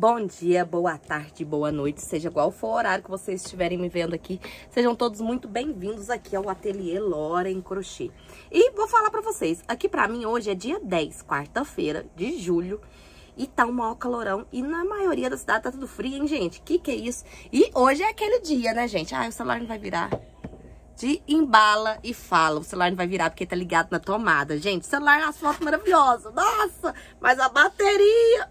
Bom dia, boa tarde, boa noite, seja qual for o horário que vocês estiverem me vendo aqui, sejam todos muito bem-vindos aqui ao Ateliê Loren Crochê. E vou falar pra vocês, aqui pra mim hoje é dia 10, quarta-feira de julho, e tá um maior calorão, e na maioria da cidade tá tudo frio, hein, gente? Que é isso? E hoje é aquele dia, né, gente? Ah, o celular não vai virar. De embala e fala, o celular não vai virar porque tá ligado na tomada. Gente, o celular é uma foto maravilhosa, nossa, mas a bateria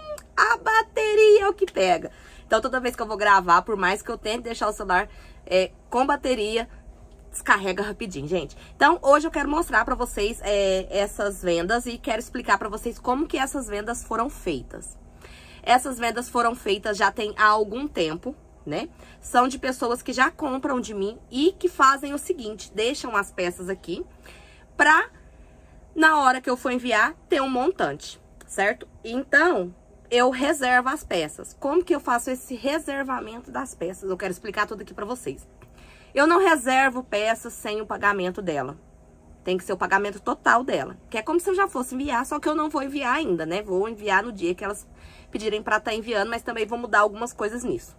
é o que pega. Então toda vez que eu vou gravar, por mais que eu tente deixar o celular com bateria, descarrega rapidinho, gente. Então hoje eu quero mostrar pra vocês essas vendas e quero explicar pra vocês como que essas vendas foram feitas. Essas vendas foram feitas já tem há algum tempo, né? São de pessoas que já compram de mim e que fazem o seguinte, deixam as peças aqui pra, na hora que eu for enviar, ter um montante, certo? Então, eu reservo as peças. Como que eu faço esse reservamento das peças? Eu quero explicar tudo aqui pra vocês. Eu não reservo peças sem o pagamento dela. Tem que ser o pagamento total dela. Que é como se eu já fosse enviar, só que eu não vou enviar ainda, né? Vou enviar no dia que elas pedirem pra estar enviando, mas também vou mudar algumas coisas nisso.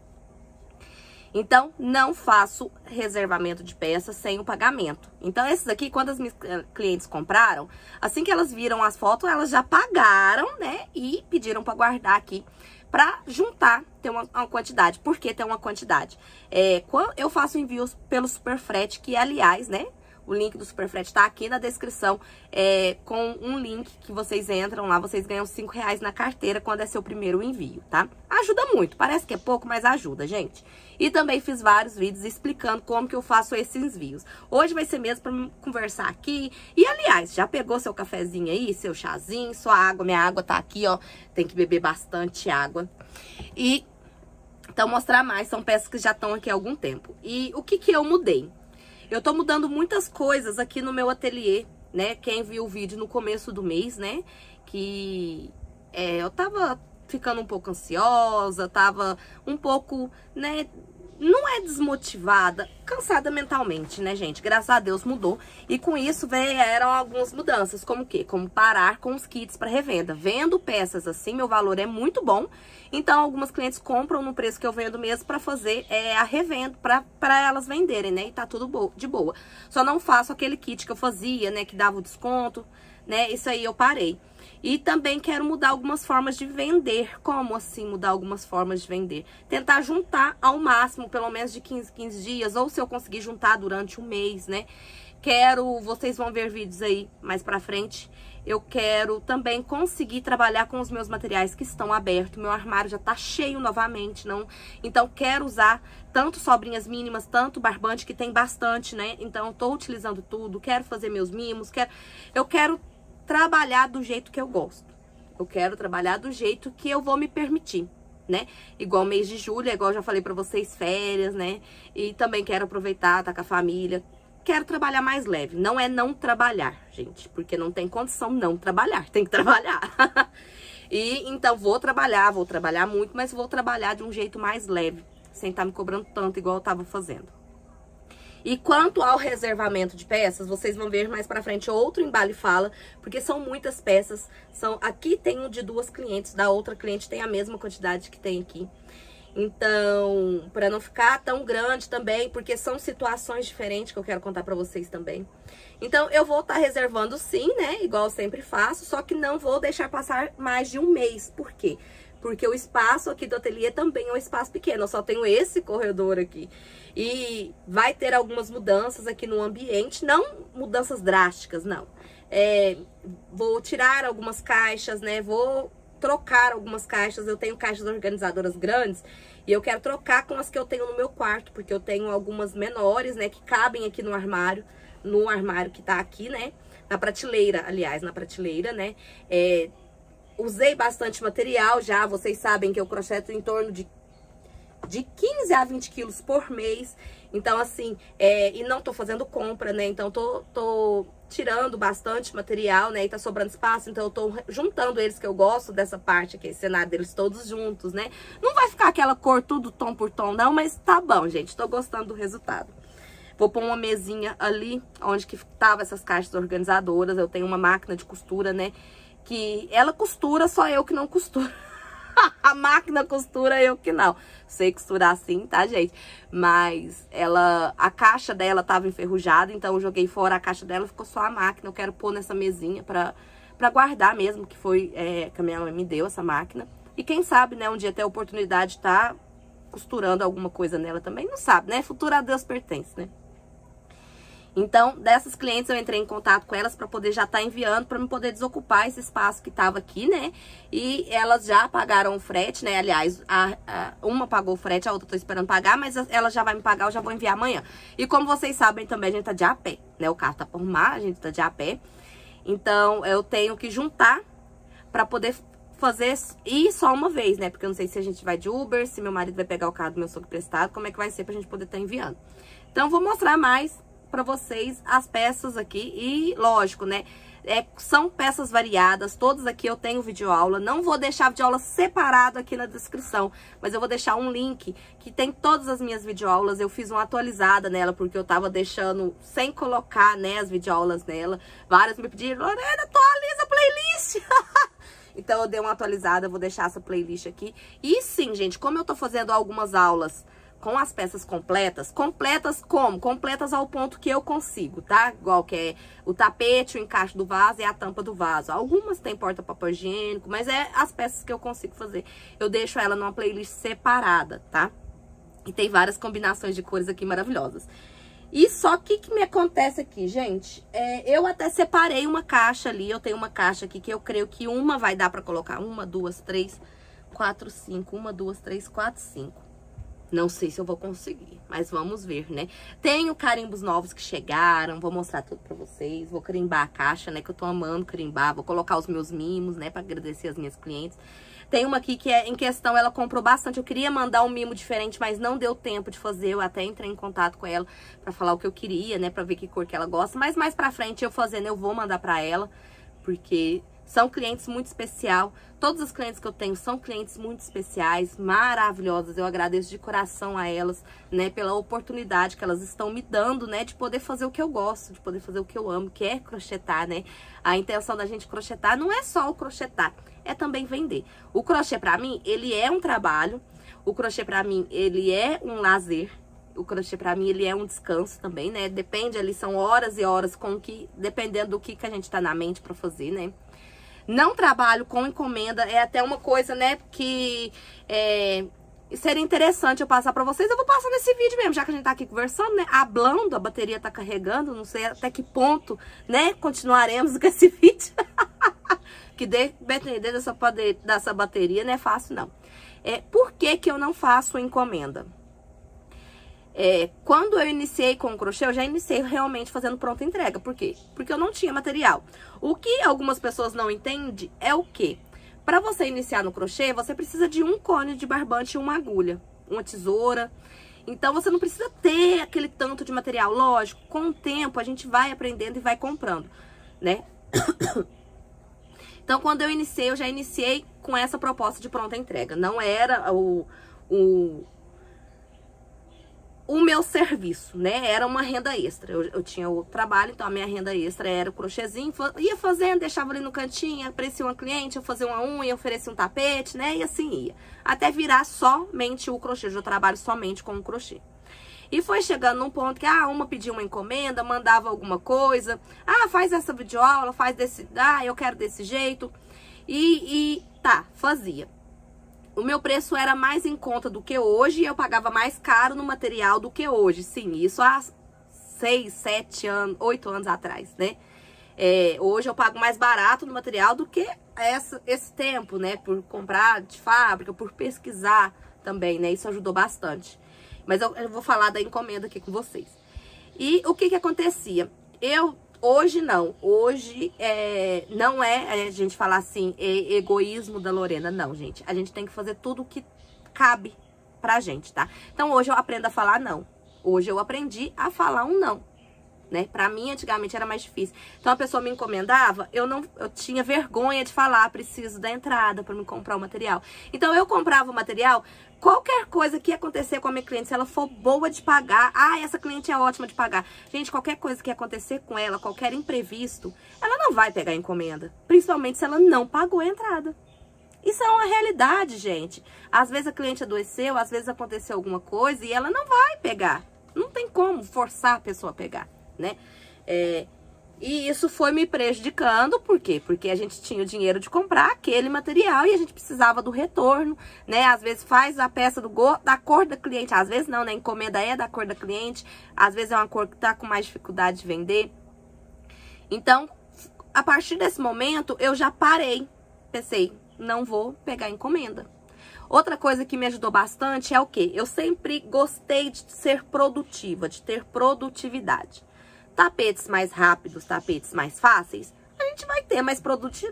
Então, não faço reservamento de peças sem o pagamento. Então, esses aqui, quando as minhas clientes compraram, assim que elas viram as fotos, elas já pagaram, né? E pediram para guardar aqui, para juntar, ter uma quantidade. Por que ter uma quantidade? Quando eu faço envios pelo Superfrete, que aliás, né? O link do Superfrete tá aqui na descrição, com um link que vocês entram lá, vocês ganham R$5 na carteira quando é seu primeiro envio, tá? Ajuda muito, parece que é pouco, mas ajuda, gente. E também fiz vários vídeos explicando como que eu faço esses envios. Hoje vai ser mesmo pra conversar aqui. E, aliás, já pegou seu cafezinho aí, seu chazinho, sua água? Minha água tá aqui, ó, tem que beber bastante água. E, então, mostrar mais, são peças que já estão aqui há algum tempo. E o que eu mudei? Eu tô mudando muitas coisas aqui no meu ateliê, né? Quem viu o vídeo no começo do mês, né? Que eu tava ficando um pouco ansiosa, tava um pouco, né? Não é desmotivada, cansada mentalmente, né, gente? Graças a Deus mudou. E com isso vieram algumas mudanças, como o quê? Como parar com os kits para revenda. Vendo peças assim, meu valor é muito bom. Então, algumas clientes compram no preço que eu vendo mesmo para fazer a revenda, para elas venderem, né? E tá tudo de boa. Só não faço aquele kit que eu fazia, né? Que dava o desconto, né? Isso aí eu parei. E também quero mudar algumas formas de vender. Como assim mudar algumas formas de vender? Tentar juntar ao máximo, pelo menos de 15 dias, ou se eu conseguir juntar durante um mês, né? Vocês vão ver vídeos aí mais pra frente. Eu quero também conseguir trabalhar com os meus materiais que estão abertos. Meu armário já tá cheio novamente, não? Então, quero usar tanto sobrinhas mínimas, tanto barbante, que tem bastante, né? Então, eu tô utilizando tudo. Quero fazer meus mimos, eu quero trabalhar do jeito que eu gosto. Eu quero trabalhar do jeito que eu vou me permitir, né? Igual mês de julho, igual eu já falei pra vocês, férias, né? E também quero aproveitar, tá com a família. Quero trabalhar mais leve. Não é não trabalhar, gente, porque não tem condição não trabalhar, tem que trabalhar. E então vou trabalhar muito, mas vou trabalhar de um jeito mais leve, sem estar me cobrando tanto igual eu tava fazendo. E quanto ao reservamento de peças, vocês vão ver mais pra frente outro embalo e fala, porque são muitas peças. Aqui tem um de 2 clientes, da outra cliente tem a mesma quantidade que tem aqui. Então, pra não ficar tão grande também, porque são situações diferentes que eu quero contar pra vocês também. Então, eu vou estar reservando sim, né, igual eu sempre faço, só que não vou deixar passar mais de um mês. Por quê? Porque o espaço aqui do ateliê também é um espaço pequeno, eu só tenho esse corredor aqui. E vai ter algumas mudanças aqui no ambiente, não mudanças drásticas, não. Vou tirar algumas caixas, né, vou trocar algumas caixas. Eu tenho caixas organizadoras grandes e eu quero trocar com as que eu tenho no meu quarto, porque eu tenho algumas menores, né, que cabem aqui no armário que tá aqui, né, na prateleira, aliás, na prateleira, né. Usei bastante material já, vocês sabem que eu crocheto em torno de 15 a 20 quilos por mês. Então, assim, e não tô fazendo compra, né? Então, tô tirando bastante material, né? E tá sobrando espaço, então eu tô juntando eles, que eu gosto dessa parte aqui, esse cenário deles todos juntos, né? Não vai ficar aquela cor tudo tom por tom, não, mas tá bom, gente. Tô gostando do resultado. Vou pôr uma mesinha ali, onde que tava essas caixas organizadoras. Eu tenho uma máquina de costura, né? Que ela costura, só eu que não costuro. A máquina costura, eu que não. Sei costurar assim, tá, gente? Mas a caixa dela tava enferrujada, então eu joguei fora a caixa dela, ficou só a máquina. Eu quero pôr nessa mesinha pra guardar mesmo, que foi que a minha mãe me deu essa máquina. E quem sabe, né, um dia ter a oportunidade de estar costurando alguma coisa nela também, não sabe, né? Futuro a Deus pertence, né? Então, dessas clientes eu entrei em contato com elas para poder já estar enviando, para me poder desocupar esse espaço que tava aqui, né? E elas já pagaram o frete, né? Aliás, uma pagou o frete, a outra eu tô esperando pagar, mas ela já vai me pagar, eu já vou enviar amanhã. E como vocês sabem também, a gente tá de a pé, né? O carro tá por arrumar, a gente tá de a pé. Então, eu tenho que juntar para poder fazer ir só uma vez, né? Porque eu não sei se a gente vai de Uber, se meu marido vai pegar o carro do meu sogro emprestado, como é que vai ser pra gente poder estar enviando. Então, vou mostrar mais pra vocês as peças aqui e, lógico, né? São peças variadas, todas aqui eu tenho videoaula. Não vou deixar videoaula separado aqui na descrição, mas eu vou deixar um link que tem todas as minhas videoaulas. Eu fiz uma atualizada nela, porque eu tava deixando sem colocar, né, as videoaulas nela. Várias me pediram, Lorena, atualiza a playlist! Então eu dei uma atualizada, vou deixar essa playlist aqui. E sim, gente, como eu tô fazendo algumas aulas com as peças completas, completas como? Completas ao ponto que eu consigo, tá? Igual que é o tapete, o encaixe do vaso e a tampa do vaso. Algumas tem porta-papel higiênico, mas é as peças que eu consigo fazer. Eu deixo ela numa playlist separada, tá? E tem várias combinações de cores aqui maravilhosas. E só que me acontece aqui, gente, eu até separei uma caixa ali, eu tenho uma caixa aqui que eu creio que uma vai dar pra colocar 1, 2, 3, 4, 5, 1, 2, 3, 4, 5. Não sei se eu vou conseguir, mas vamos ver, né? Tenho carimbos novos que chegaram, vou mostrar tudo pra vocês. Vou carimbar a caixa, né, que eu tô amando carimbar. Vou colocar os meus mimos, né, pra agradecer as minhas clientes. Tem uma aqui que em questão, ela comprou bastante. Eu queria mandar um mimo diferente, mas não deu tempo de fazer. Eu até entrei em contato com ela pra falar o que eu queria, né, pra ver que cor que ela gosta. Mas mais pra frente, eu fazendo, eu vou mandar pra ela, porque são clientes muito especial. Todos os clientes que eu tenho são clientes muito especiais, maravilhosas. Eu agradeço de coração a elas, né, pela oportunidade que elas estão me dando, né, de poder fazer o que eu gosto, de poder fazer o que eu amo, que é crochetar, né? A intenção da gente crochetar não é só o crochetar, é também vender. O crochê pra mim, ele é um trabalho. O crochê pra mim, ele é um lazer. O crochê pra mim, ele é um descanso também, né? Depende ali, são horas e horas dependendo do que a gente tá na mente pra fazer, né? Não trabalho com encomenda, é até uma coisa, né, que seria interessante eu passar pra vocês. Eu vou passar nesse vídeo mesmo, já que a gente tá aqui conversando, né, hablando, a bateria tá carregando, não sei até que ponto, né, continuaremos com esse vídeo. Que depender dessa bateria não é fácil, não. Por que eu não faço encomenda? Quando eu iniciei com o crochê, eu já iniciei realmente fazendo pronta entrega. Por quê? Porque eu não tinha material. O que algumas pessoas não entendem é o quê? Para você iniciar no crochê, você precisa de um cone de barbante e uma agulha, uma tesoura. Então, você não precisa ter aquele tanto de material. Lógico, com o tempo, a gente vai aprendendo e vai comprando, né? Então, quando eu iniciei, eu já iniciei com essa proposta de pronta entrega. Não era o meu serviço, né? Era uma renda extra. Eu tinha o trabalho, então a minha renda extra era o crochêzinho. Ia fazendo, deixava ali no cantinho, aparecia uma cliente, eu fazia uma unha, oferecia um tapete, né? E assim ia. Até virar somente o crochê. Eu trabalho somente com o crochê. E foi chegando num ponto que, uma pedia uma encomenda, mandava alguma coisa. Faz essa videoaula, faz desse... eu quero desse jeito. Tá, fazia. O meu preço era mais em conta do que hoje e eu pagava mais caro no material do que hoje. Sim, isso há 6, 7 anos, 8 anos atrás, né? Hoje eu pago mais barato no material do que esse tempo, né? Por comprar de fábrica, por pesquisar também, né? Isso ajudou bastante. Mas eu vou falar da encomenda aqui com vocês. E o que acontecia? Hoje não. Hoje não é a gente falar assim, egoísmo da Lorena. Não, gente. A gente tem que fazer tudo o que cabe pra gente, tá? Então, hoje eu aprendo a falar não. Hoje eu aprendi a falar um não, né? Pra mim, antigamente, era mais difícil. Então, a pessoa me encomendava, eu tinha vergonha de falar, preciso da entrada pra me comprar o material. Então, eu comprava o material, qualquer coisa que acontecer com a minha cliente, se ela for boa de pagar, essa cliente é ótima de pagar. Gente, qualquer coisa que acontecer com ela, qualquer imprevisto, ela não vai pegar a encomenda. Principalmente se ela não pagou a entrada. Isso é uma realidade, gente. Às vezes a cliente adoeceu, às vezes aconteceu alguma coisa e ela não vai pegar. Não tem como forçar a pessoa a pegar, né? E isso foi me prejudicando, por quê? Porque a gente tinha o dinheiro de comprar aquele material e a gente precisava do retorno, né? Às vezes faz a peça da cor da cliente, às vezes não, né? A encomenda é da cor da cliente, às vezes é uma cor que tá com mais dificuldade de vender. Então, a partir desse momento, eu já parei, pensei, não vou pegar encomenda. Outra coisa que me ajudou bastante é o quê? Eu sempre gostei de ser produtiva, de ter produtividade. Tapetes mais rápidos, tapetes mais fáceis, a gente vai ter mais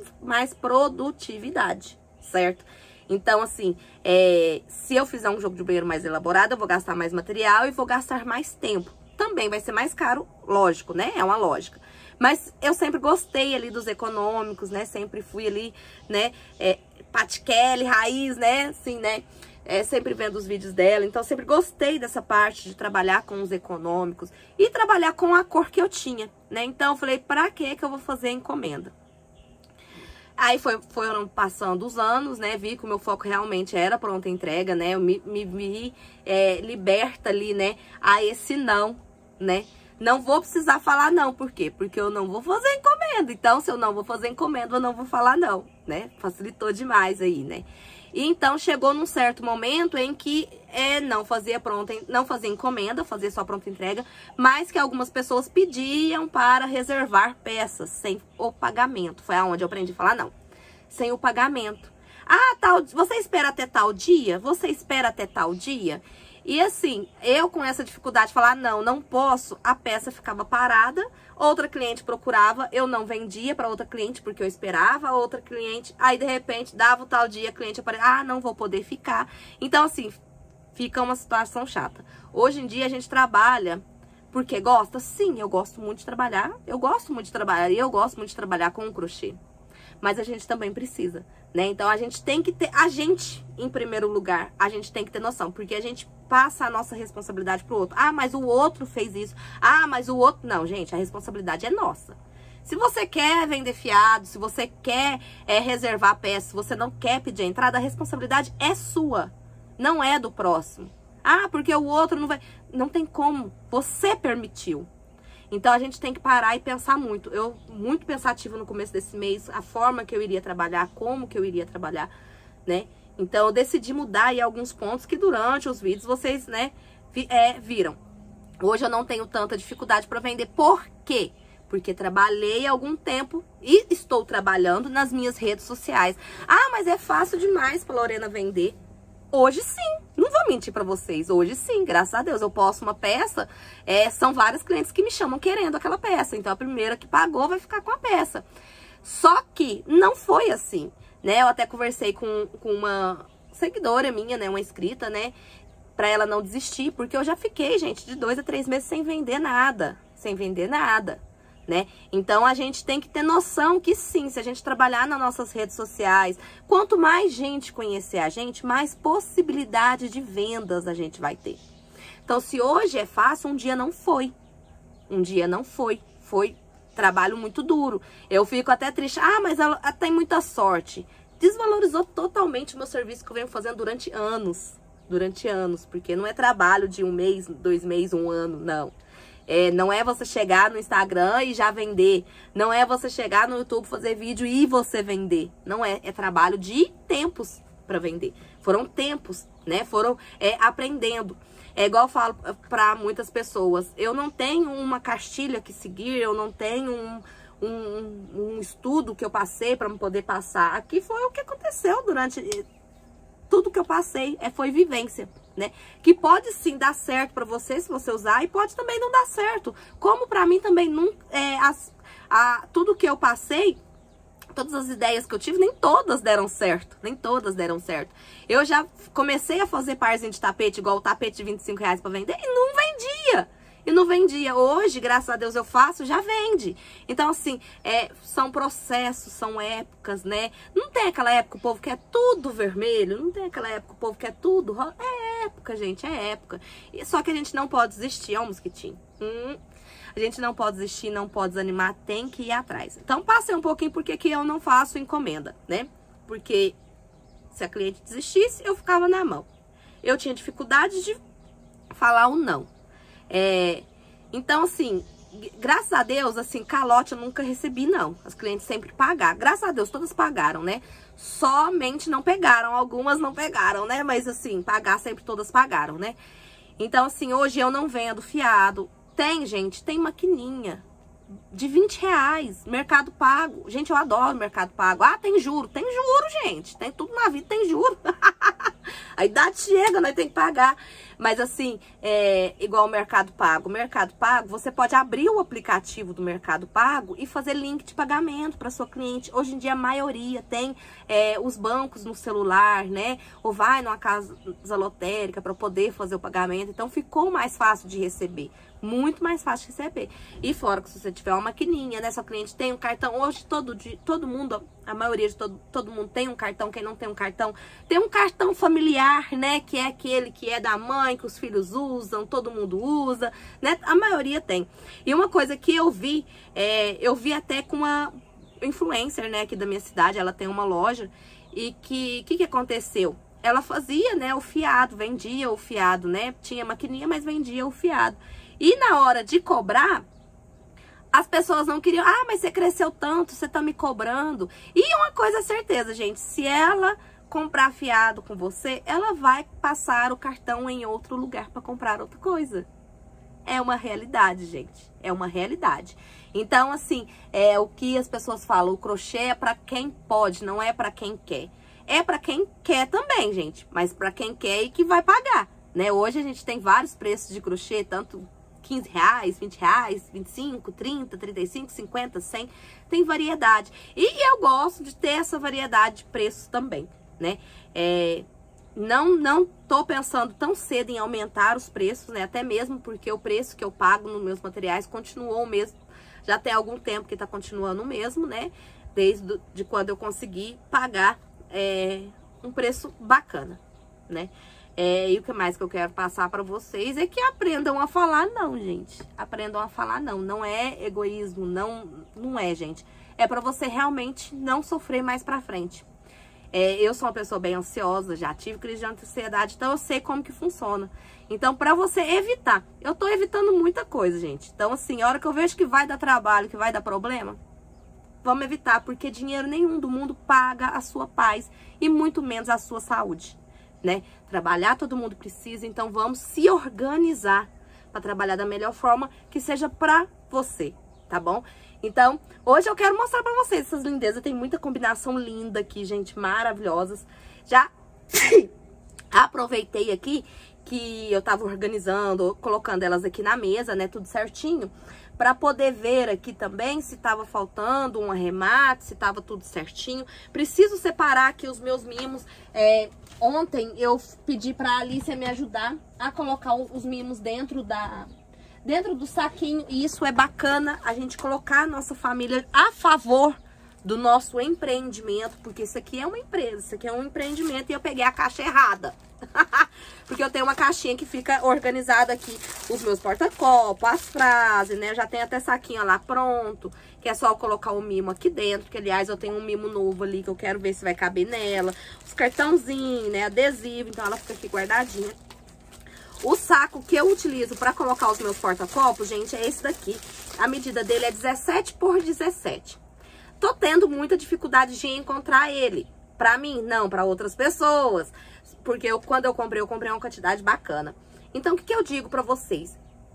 produtividade, certo? Então, assim, se eu fizer um jogo de banheiro mais elaborado, eu vou gastar mais material e vou gastar mais tempo. Também vai ser mais caro, lógico, né? É uma lógica. Mas eu sempre gostei ali dos econômicos, né? Sempre fui ali, né? Patti Kelly, raiz, né? Assim, né? Sempre vendo os vídeos dela. Então, sempre gostei dessa parte de trabalhar com os econômicos e trabalhar com a cor que eu tinha, né? Então, eu falei, pra que eu vou fazer a encomenda? Aí foram passando os anos, né? Vi que o meu foco realmente era pronta entrega, né? Eu me vi liberta ali, né? A esse não, né? Não vou precisar falar não, por quê? Porque eu não vou fazer encomenda. Então, se eu não vou fazer encomenda, eu não vou falar não, né? Facilitou demais aí, né? E então, chegou num certo momento em que não fazia encomenda, fazia só pronta entrega, mas que algumas pessoas pediam para reservar peças sem o pagamento. Foi aonde eu aprendi a falar não, sem o pagamento. Você espera até tal dia? Você espera até tal dia? E assim, eu com essa dificuldade de falar, não posso, a peça ficava parada, outra cliente procurava, eu não vendia para outra cliente porque eu esperava a outra cliente, aí de repente dava o tal dia, a cliente aparecia, não vou poder ficar. Então assim, fica uma situação chata. Hoje em dia a gente trabalha porque gosta? Sim, eu gosto muito de trabalhar, e eu gosto muito de trabalhar com o crochê. Mas a gente também precisa, né? Então, a gente tem que ter... A gente, em primeiro lugar, a gente tem que ter noção. Porque a gente passa a nossa responsabilidade pro outro. Mas o outro fez isso. Mas o outro... Não, gente, a responsabilidade é nossa. Se você quer vender fiado, se você quer reservar a peça, se você não quer pedir a entrada, a responsabilidade é sua. Não é do próximo. Porque o outro não vai... Não tem como. Você permitiu. Então, a gente tem que parar e pensar muito. Eu, muito pensativa no começo desse mês, a forma que eu iria trabalhar, como que eu iria trabalhar, né? Então, eu decidi mudar aí alguns pontos que durante os vídeos vocês, né, viram. Hoje eu não tenho tanta dificuldade para vender. Por quê? Porque trabalhei algum tempo e estou trabalhando nas minhas redes sociais. Mas é fácil demais para Lorena vender. Hoje sim, não vou mentir pra vocês, hoje sim, graças a Deus, eu posto uma peça, são vários clientes que me chamam querendo aquela peça, então a primeira que pagou vai ficar com a peça. Só que não foi assim, né, eu até conversei com uma seguidora minha, né, uma inscrita, né, pra ela não desistir, porque eu já fiquei, gente, de 2 a 3 meses sem vender nada, né? Então, a gente tem que ter noção que sim, se a gente trabalhar nas nossas redes sociais, quanto mais gente conhecer a gente, mais possibilidade de vendas a gente vai ter. Então, se hoje é fácil, um dia não foi. Um dia não foi. Foi trabalho muito duro. Eu fico até triste. Mas ela tem muita sorte. Desvalorizou totalmente o meu serviço que eu venho fazendo durante anos. Porque não é trabalho de 1 mês, 2 meses, 1 ano, não. Não é você chegar no Instagram e já vender. Não é você chegar no YouTube, fazer vídeo e você vender. Não é. É trabalho de tempos para vender. Foram tempos, né? Foram aprendendo. É igual eu falo para muitas pessoas. Eu não tenho uma cartilha que seguir, eu não tenho um estudo que eu passei para poder passar. Aqui foi o que aconteceu durante... Tudo que eu passei foi vivência, né? Que pode sim dar certo pra você se você usar e pode também não dar certo. Como pra mim também não tudo que eu passei, todas as ideias que eu tive, nem todas deram certo. Eu já comecei a fazer parzinho de tapete, igual o tapete de R$25 pra vender e não vendia. Hoje, graças a Deus, eu faço, já vende. Então, assim, são processos, são épocas, né? Não tem aquela época que o povo quer tudo vermelho, não tem aquela época que o povo quer tudo rosa. É época, gente, é época. Só que a gente não pode desistir, ó, mosquitinho. A gente não pode desistir, não pode desanimar, tem que ir atrás. Então, passei um pouquinho porque que eu não faço encomenda, né? Porque Se a cliente desistisse, eu ficava na mão. Eu tinha dificuldade de falar um não. Então, assim, graças a Deus, assim, calote eu nunca recebi, não. As clientes sempre pagaram. Graças a Deus, todas pagaram, né? Somente não pegaram. Algumas não pegaram, né? Mas, assim, pagar sempre todas pagaram, né? Então, assim, hoje eu não vendo fiado. Tem, gente, tem maquininha de 20 reais, Mercado Pago. Gente, eu adoro Mercado Pago. Ah, tem juro, gente. Tem tudo na vida, tem juro. A idade chega, nós temos que pagar. Mas assim, igual o Mercado Pago. O Mercado Pago, você pode abrir o aplicativo do Mercado Pago e fazer link de pagamento para sua cliente. Hoje em dia a maioria tem os bancos no celular, né? Ou vai numa casa lotérica para poder fazer o pagamento. Então ficou mais fácil de receber. Muito mais fácil de receber. E fora que se você tiver uma maquininha, né? Sua cliente tem um cartão. Hoje todo mundo, a maioria de todo mundo tem um cartão. Quem não tem um cartão, tem um cartão familiar, né? Que é aquele que é da mãe, que os filhos usam, todo mundo usa, né? A maioria tem. E uma coisa que eu vi até com uma influencer, né? Aqui da minha cidade, ela tem uma loja. E que aconteceu? Ela fazia, né? O fiado, vendia o fiado, né? Tinha maquininha, mas vendia o fiado. E na hora de cobrar, as pessoas não queriam. Ah, mas você cresceu tanto, você tá me cobrando. E uma coisa é certeza, gente. Se ela comprar fiado com você, ela vai passar o cartão em outro lugar para comprar outra coisa. É uma realidade, gente. É uma realidade. Então, assim, o que as pessoas falam, o crochê é para quem pode, não é para quem quer. É para quem quer também, gente. Mas para quem quer e que vai pagar, né? Hoje a gente tem vários preços de crochê, tanto 15 reais, 20 reais, 25, 30, 35, 50, 100, tem variedade. E eu gosto de ter essa variedade de preços também, né? Não tô pensando tão cedo em aumentar os preços, né? Até mesmo porque o preço que eu pago nos meus materiais continuou o mesmo. Já tem algum tempo que tá continuando o mesmo, né? Desde quando eu consegui pagar um preço bacana, né? E o que mais que eu quero passar para vocês é que aprendam a falar não, gente. Aprendam a falar não. Não é egoísmo, não é, gente. É para você realmente não sofrer mais pra frente. Eu sou uma pessoa bem ansiosa, já tive crise de ansiedade, então eu sei como que funciona. Então, pra você evitar, eu tô evitando muita coisa, gente. Então, assim, a hora que eu vejo que vai dar trabalho, que vai dar problema, vamos evitar, porque dinheiro nenhum do mundo paga a sua paz e muito menos a sua saúde, né? Trabalhar todo mundo precisa, então vamos se organizar para trabalhar da melhor forma que seja pra você, tá bom? Então, hoje eu quero mostrar pra vocês essas lindezas. Tem muita combinação linda aqui, gente, maravilhosas. Já aproveitei aqui que eu tava organizando, colocando elas aqui na mesa, né, tudo certinho, pra poder ver aqui também se tava faltando um arremate, se tava tudo certinho. Preciso separar aqui os meus mimos. Ontem eu pedi pra Alicia me ajudar a colocar os mimos dentro do saquinho, e isso é bacana, a gente colocar a nossa família a favor do nosso empreendimento, porque isso aqui é uma empresa, isso aqui é um empreendimento, e eu peguei a caixa errada. Porque eu tenho uma caixinha que fica organizada aqui, os meus porta-copos, as frases, né? Já tem até saquinho lá pronto, que é só eu colocar o mimo aqui dentro, que aliás eu tenho um mimo novo ali, que eu quero ver se vai caber nela. Os cartãozinhos, né? Adesivo, então ela fica aqui guardadinha. O saco que eu utilizo para colocar os meus porta-copos, gente, é esse daqui. A medida dele é 17 por 17. Tô tendo muita dificuldade de encontrar ele. Pra mim, não, pra outras pessoas. Porque quando eu comprei uma quantidade bacana. Então, o que eu digo pra vocês?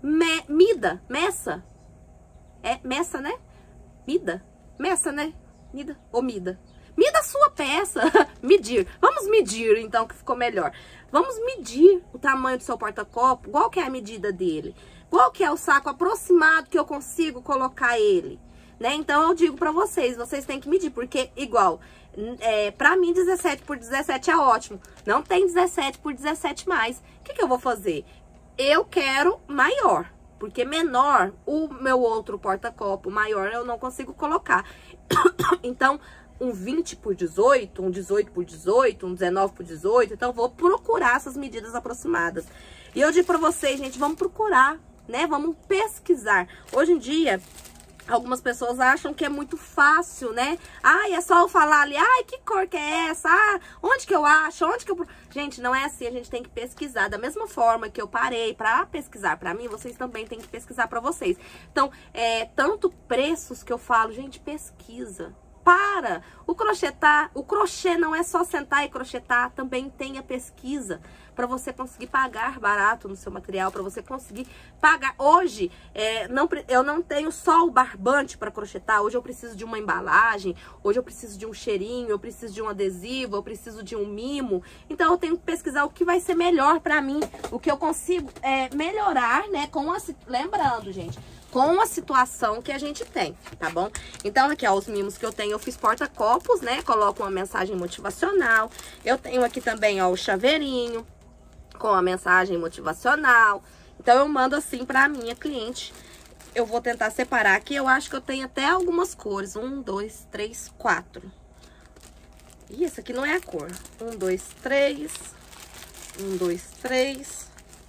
Meça. É meça, né? Meça, né? Mida ou mida? Mida a sua peça. Medir. Vamos medir, então, que ficou melhor. Vamos medir o tamanho do seu porta-copo. Qual que é a medida dele? Qual que é o saco aproximado que eu consigo colocar ele? Né? Então, eu digo pra vocês têm que medir, porque igual, pra mim 17 por 17 é ótimo. Não tem 17 por 17 mais. O que eu vou fazer? Eu quero maior, porque menor, o meu outro porta-copo maior eu não consigo colocar. Então, um 20 por 18, um 18 por 18, um 19 por 18, então vou procurar essas medidas aproximadas. E eu digo pra vocês, gente, vamos procurar, né? Vamos pesquisar. Hoje em dia, Algumas pessoas acham que é muito fácil, né? Ai, é só eu falar ali, ai, que cor que é essa? Ah, onde que eu acho? Onde que eu... Gente, não é assim, a gente tem que pesquisar. Da mesma forma que eu parei pra pesquisar pra mim, vocês também têm que pesquisar pra vocês. Então, tanto preços que eu falo, gente, pesquisa. Para! O crochê não é só sentar e crochetar, também tem a pesquisa para você conseguir pagar barato no seu material, para você conseguir pagar. Hoje, eu não tenho só o barbante para crochetar, hoje eu preciso de uma embalagem, hoje eu preciso de um cheirinho, eu preciso de um adesivo, eu preciso de um mimo. Então, eu tenho que pesquisar o que vai ser melhor para mim, o que eu consigo melhorar, né? Lembrando, gente, com a situação que a gente tem, tá bom? Então, aqui, ó, os mimos que eu tenho, eu fiz porta-copos, né? Coloco uma mensagem motivacional. Eu tenho aqui também, ó, o chaveirinho com a mensagem motivacional. Então, eu mando assim pra minha cliente. Eu vou tentar separar aqui. Eu acho que eu tenho até algumas cores. 1, 2, 3, 4. Ih, essa aqui não é a cor. 1, 2, 3. 1, 2, 3.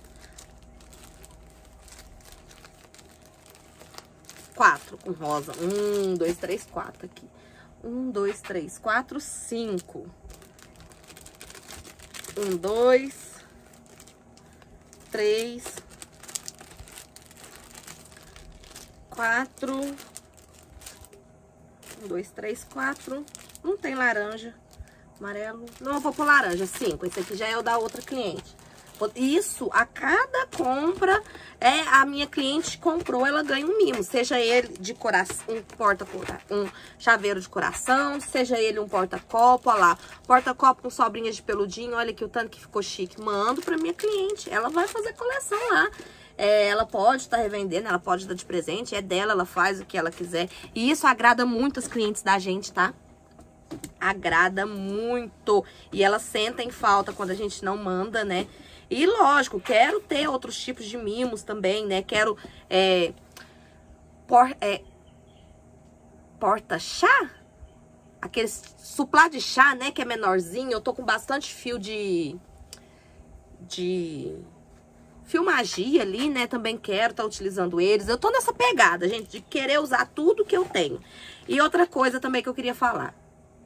4 com rosa. 1, 2, 3, 4 aqui. 1, 2, 3, 4, 5. 1, 2, 3, 4. 1, 2, 3, 4. Não tem laranja. Amarelo. Não, eu vou pôr laranja. 5. Esse aqui já é o da outra cliente. Isso, a cada compra, a minha cliente comprou, ela ganha um mimo. Seja ele de coração, um chaveiro de coração, seja ele um porta-copo, olha lá. Porta-copo com sobrinhas de peludinho, olha aqui o tanto que ficou chique. Mando pra minha cliente, ela vai fazer coleção lá. Ela pode estar revendendo, ela pode dar de presente, é dela, ela faz o que ela quiser. E isso agrada muito os clientes da gente, tá? Agrada muito. E elas sentem falta quando a gente não manda, né? E lógico, quero ter outros tipos de mimos também, né? Quero porta-chá, aquele suplá de chá, né? Que é menorzinho. Eu tô com bastante fio de fio magia ali, né? Também quero estar utilizando eles. Eu tô nessa pegada, gente, de querer usar tudo que eu tenho. E outra coisa também que eu queria falar.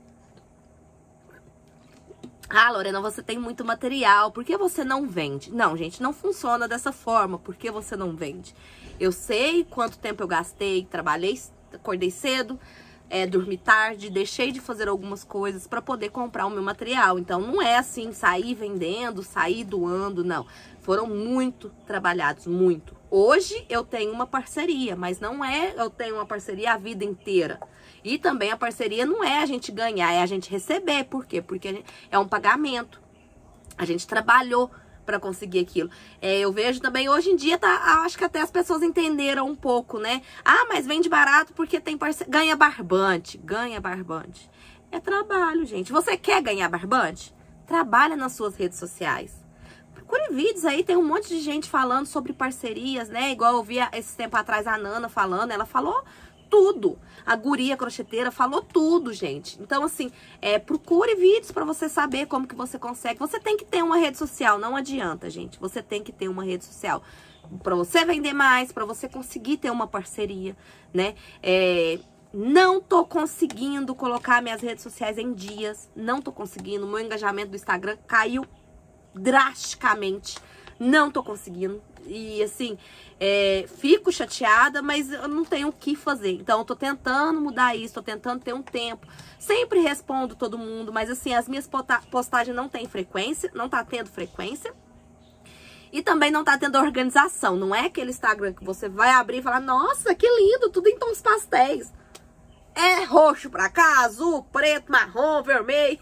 Ah, Lorena, você tem muito material, por que você não vende? Não, gente, não funciona dessa forma, por que você não vende? Eu sei quanto tempo eu gastei, trabalhei, acordei cedo, dormi tarde, deixei de fazer algumas coisas para poder comprar o meu material. Então, não é assim, sair vendendo, sair doando, não. Foram muito trabalhados, muito. Hoje, eu tenho uma parceria, mas não eu tenho uma parceria a vida inteira. E também a parceria não é a gente ganhar, é a gente receber. Por quê? Porque é um pagamento. A gente trabalhou para conseguir aquilo. Eu vejo também, hoje em dia, acho que até as pessoas entenderam um pouco, né? Ah, mas vende barato porque tem parceria. Ganha barbante, ganha barbante. É trabalho, gente. Você quer ganhar barbante? Trabalha nas suas redes sociais. Procure vídeos aí, tem um monte de gente falando sobre parcerias, né? Igual eu vi esse tempo atrás a Nana falando, ela falou tudo. A guria crocheteira falou tudo, gente. Então, assim, procure vídeos pra você saber como que você consegue. Você tem que ter uma rede social, não adianta, gente. Você tem que ter uma rede social pra você vender mais, pra você conseguir ter uma parceria, né? Não tô conseguindo colocar minhas redes sociais em dias. Não tô conseguindo. Meu engajamento do Instagram caiu drasticamente. Não tô conseguindo. E assim, fico chateada, mas eu não tenho o que fazer. Então, eu tô tentando mudar isso, tô tentando ter um tempo. Sempre respondo todo mundo, mas assim, as minhas postagens não tem frequência, não tá tendo frequência. E também não tá tendo organização. Não é aquele Instagram que você vai abrir e falar, nossa, que lindo, tudo em tons pastéis. É roxo pra cá, azul, preto, marrom, vermelho.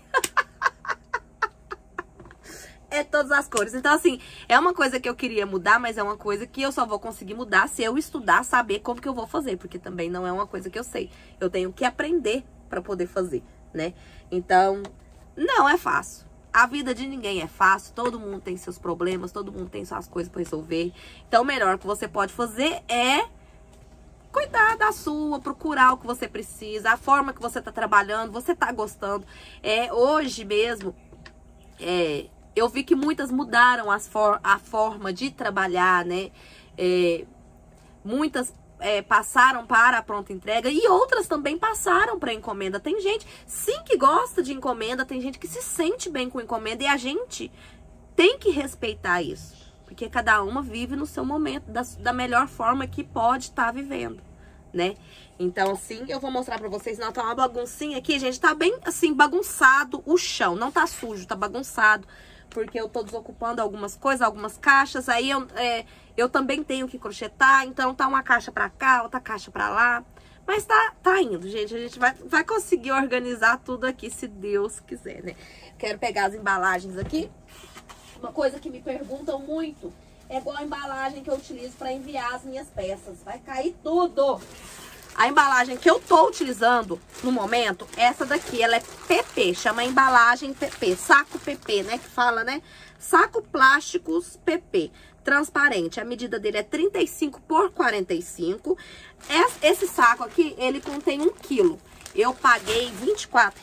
É todas as cores. Então, assim, é uma coisa que eu queria mudar, mas é uma coisa que eu só vou conseguir mudar se eu estudar, saber como que eu vou fazer. Porque também não é uma coisa que eu sei. Eu tenho que aprender pra poder fazer, né? Então, não é fácil. A vida de ninguém é fácil. Todo mundo tem seus problemas, todo mundo tem suas coisas pra resolver. Então, o melhor que você pode fazer é cuidar da sua, procurar o que você precisa, a forma que você tá trabalhando, você tá gostando. Hoje mesmo, eu vi que muitas mudaram a forma de trabalhar, né? Muitas passaram para a pronta entrega e outras também passaram para encomenda. Tem gente, sim, que gosta de encomenda, tem gente que se sente bem com encomenda e a gente tem que respeitar isso. Porque cada uma vive no seu momento, da melhor forma que pode estar vivendo, né? Então, assim, eu vou mostrar pra vocês. Não, tá uma baguncinha aqui, gente. Tá bem, assim, bagunçado o chão. Não tá sujo, tá bagunçado. Porque eu tô desocupando algumas coisas, algumas caixas. Aí, eu também tenho que crochetar. Então, tá uma caixa pra cá, outra caixa pra lá. Mas tá indo, gente. A gente vai conseguir organizar tudo aqui, se Deus quiser, né? Quero pegar as embalagens aqui. Uma coisa que me perguntam muito é qual a embalagem que eu utilizo para enviar as minhas peças. Vai cair tudo! A embalagem que eu tô utilizando no momento, essa daqui, ela é PP, chama embalagem PP, saco PP, né, que fala, né? Saco plásticos PP, transparente. A medida dele é 35 por 45. Esse saco aqui, ele contém 1 quilo. Eu paguei R$24,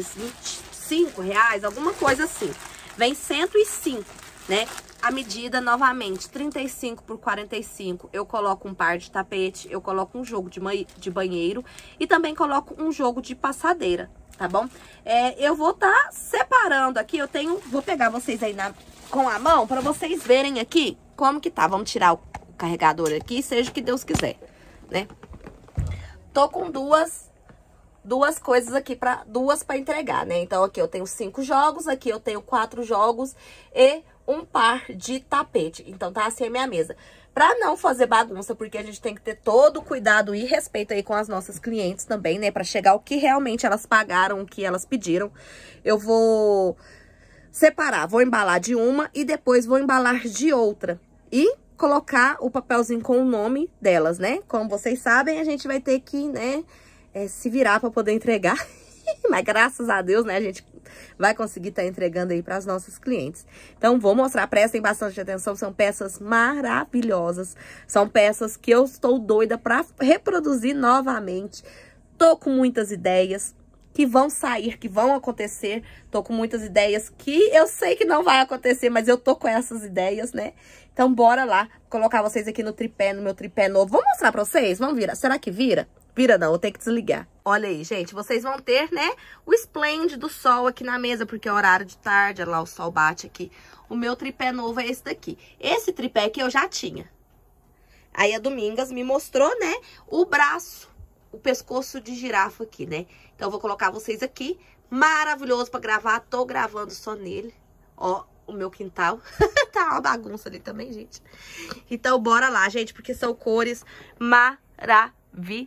R$25, alguma coisa assim. Vem 105, né? A medida, novamente, 35 por 45. Eu coloco um par de tapete, eu coloco um jogo de banheiro e também coloco um jogo de passadeira, tá bom? Eu vou separando aqui, vou pegar vocês aí com a mão para vocês verem aqui como que tá. Vamos tirar o carregador aqui, seja o que Deus quiser, né? Tô com duas coisas aqui, duas para entregar, né? Então, aqui eu tenho 5 jogos, aqui eu tenho 4 jogos e um par de tapete. Então, tá assim a minha mesa. Pra não fazer bagunça, porque a gente tem que ter todo o cuidado e respeito aí com as nossas clientes também, né? Pra chegar o que realmente elas pagaram, o que elas pediram. Eu vou separar, vou embalar de uma e depois vou embalar de outra. E colocar o papelzinho com o nome delas, né? Como vocês sabem, a gente vai ter que, né, se virar para poder entregar. Mas graças a Deus, né, a gente vai conseguir estar entregando aí para as nossas clientes. Então, vou mostrar, prestem bastante atenção, são peças maravilhosas. São peças que eu estou doida para reproduzir novamente. Tô com muitas ideias que vão sair, que vão acontecer. Tô com muitas ideias que eu sei que não vai acontecer, mas eu tô com essas ideias, né? Então, bora lá colocar vocês aqui no meu tripé novo. Vou mostrar pra vocês, vamos virar. Será que vira? Vira não, eu tenho que desligar. Olha aí, gente, vocês vão ter, né, o esplêndido sol aqui na mesa, porque é horário de tarde, olha lá, o sol bate aqui. O meu tripé novo é esse daqui. Esse tripé aqui eu já tinha. Aí a Domingas me mostrou, né, o braço, o pescoço de girafa aqui, né? Então eu vou colocar vocês aqui, maravilhoso pra gravar, tô gravando só nele. Ó, o meu quintal. Tá uma bagunça ali também, gente. Então bora lá, gente, porque são cores maravilhosas.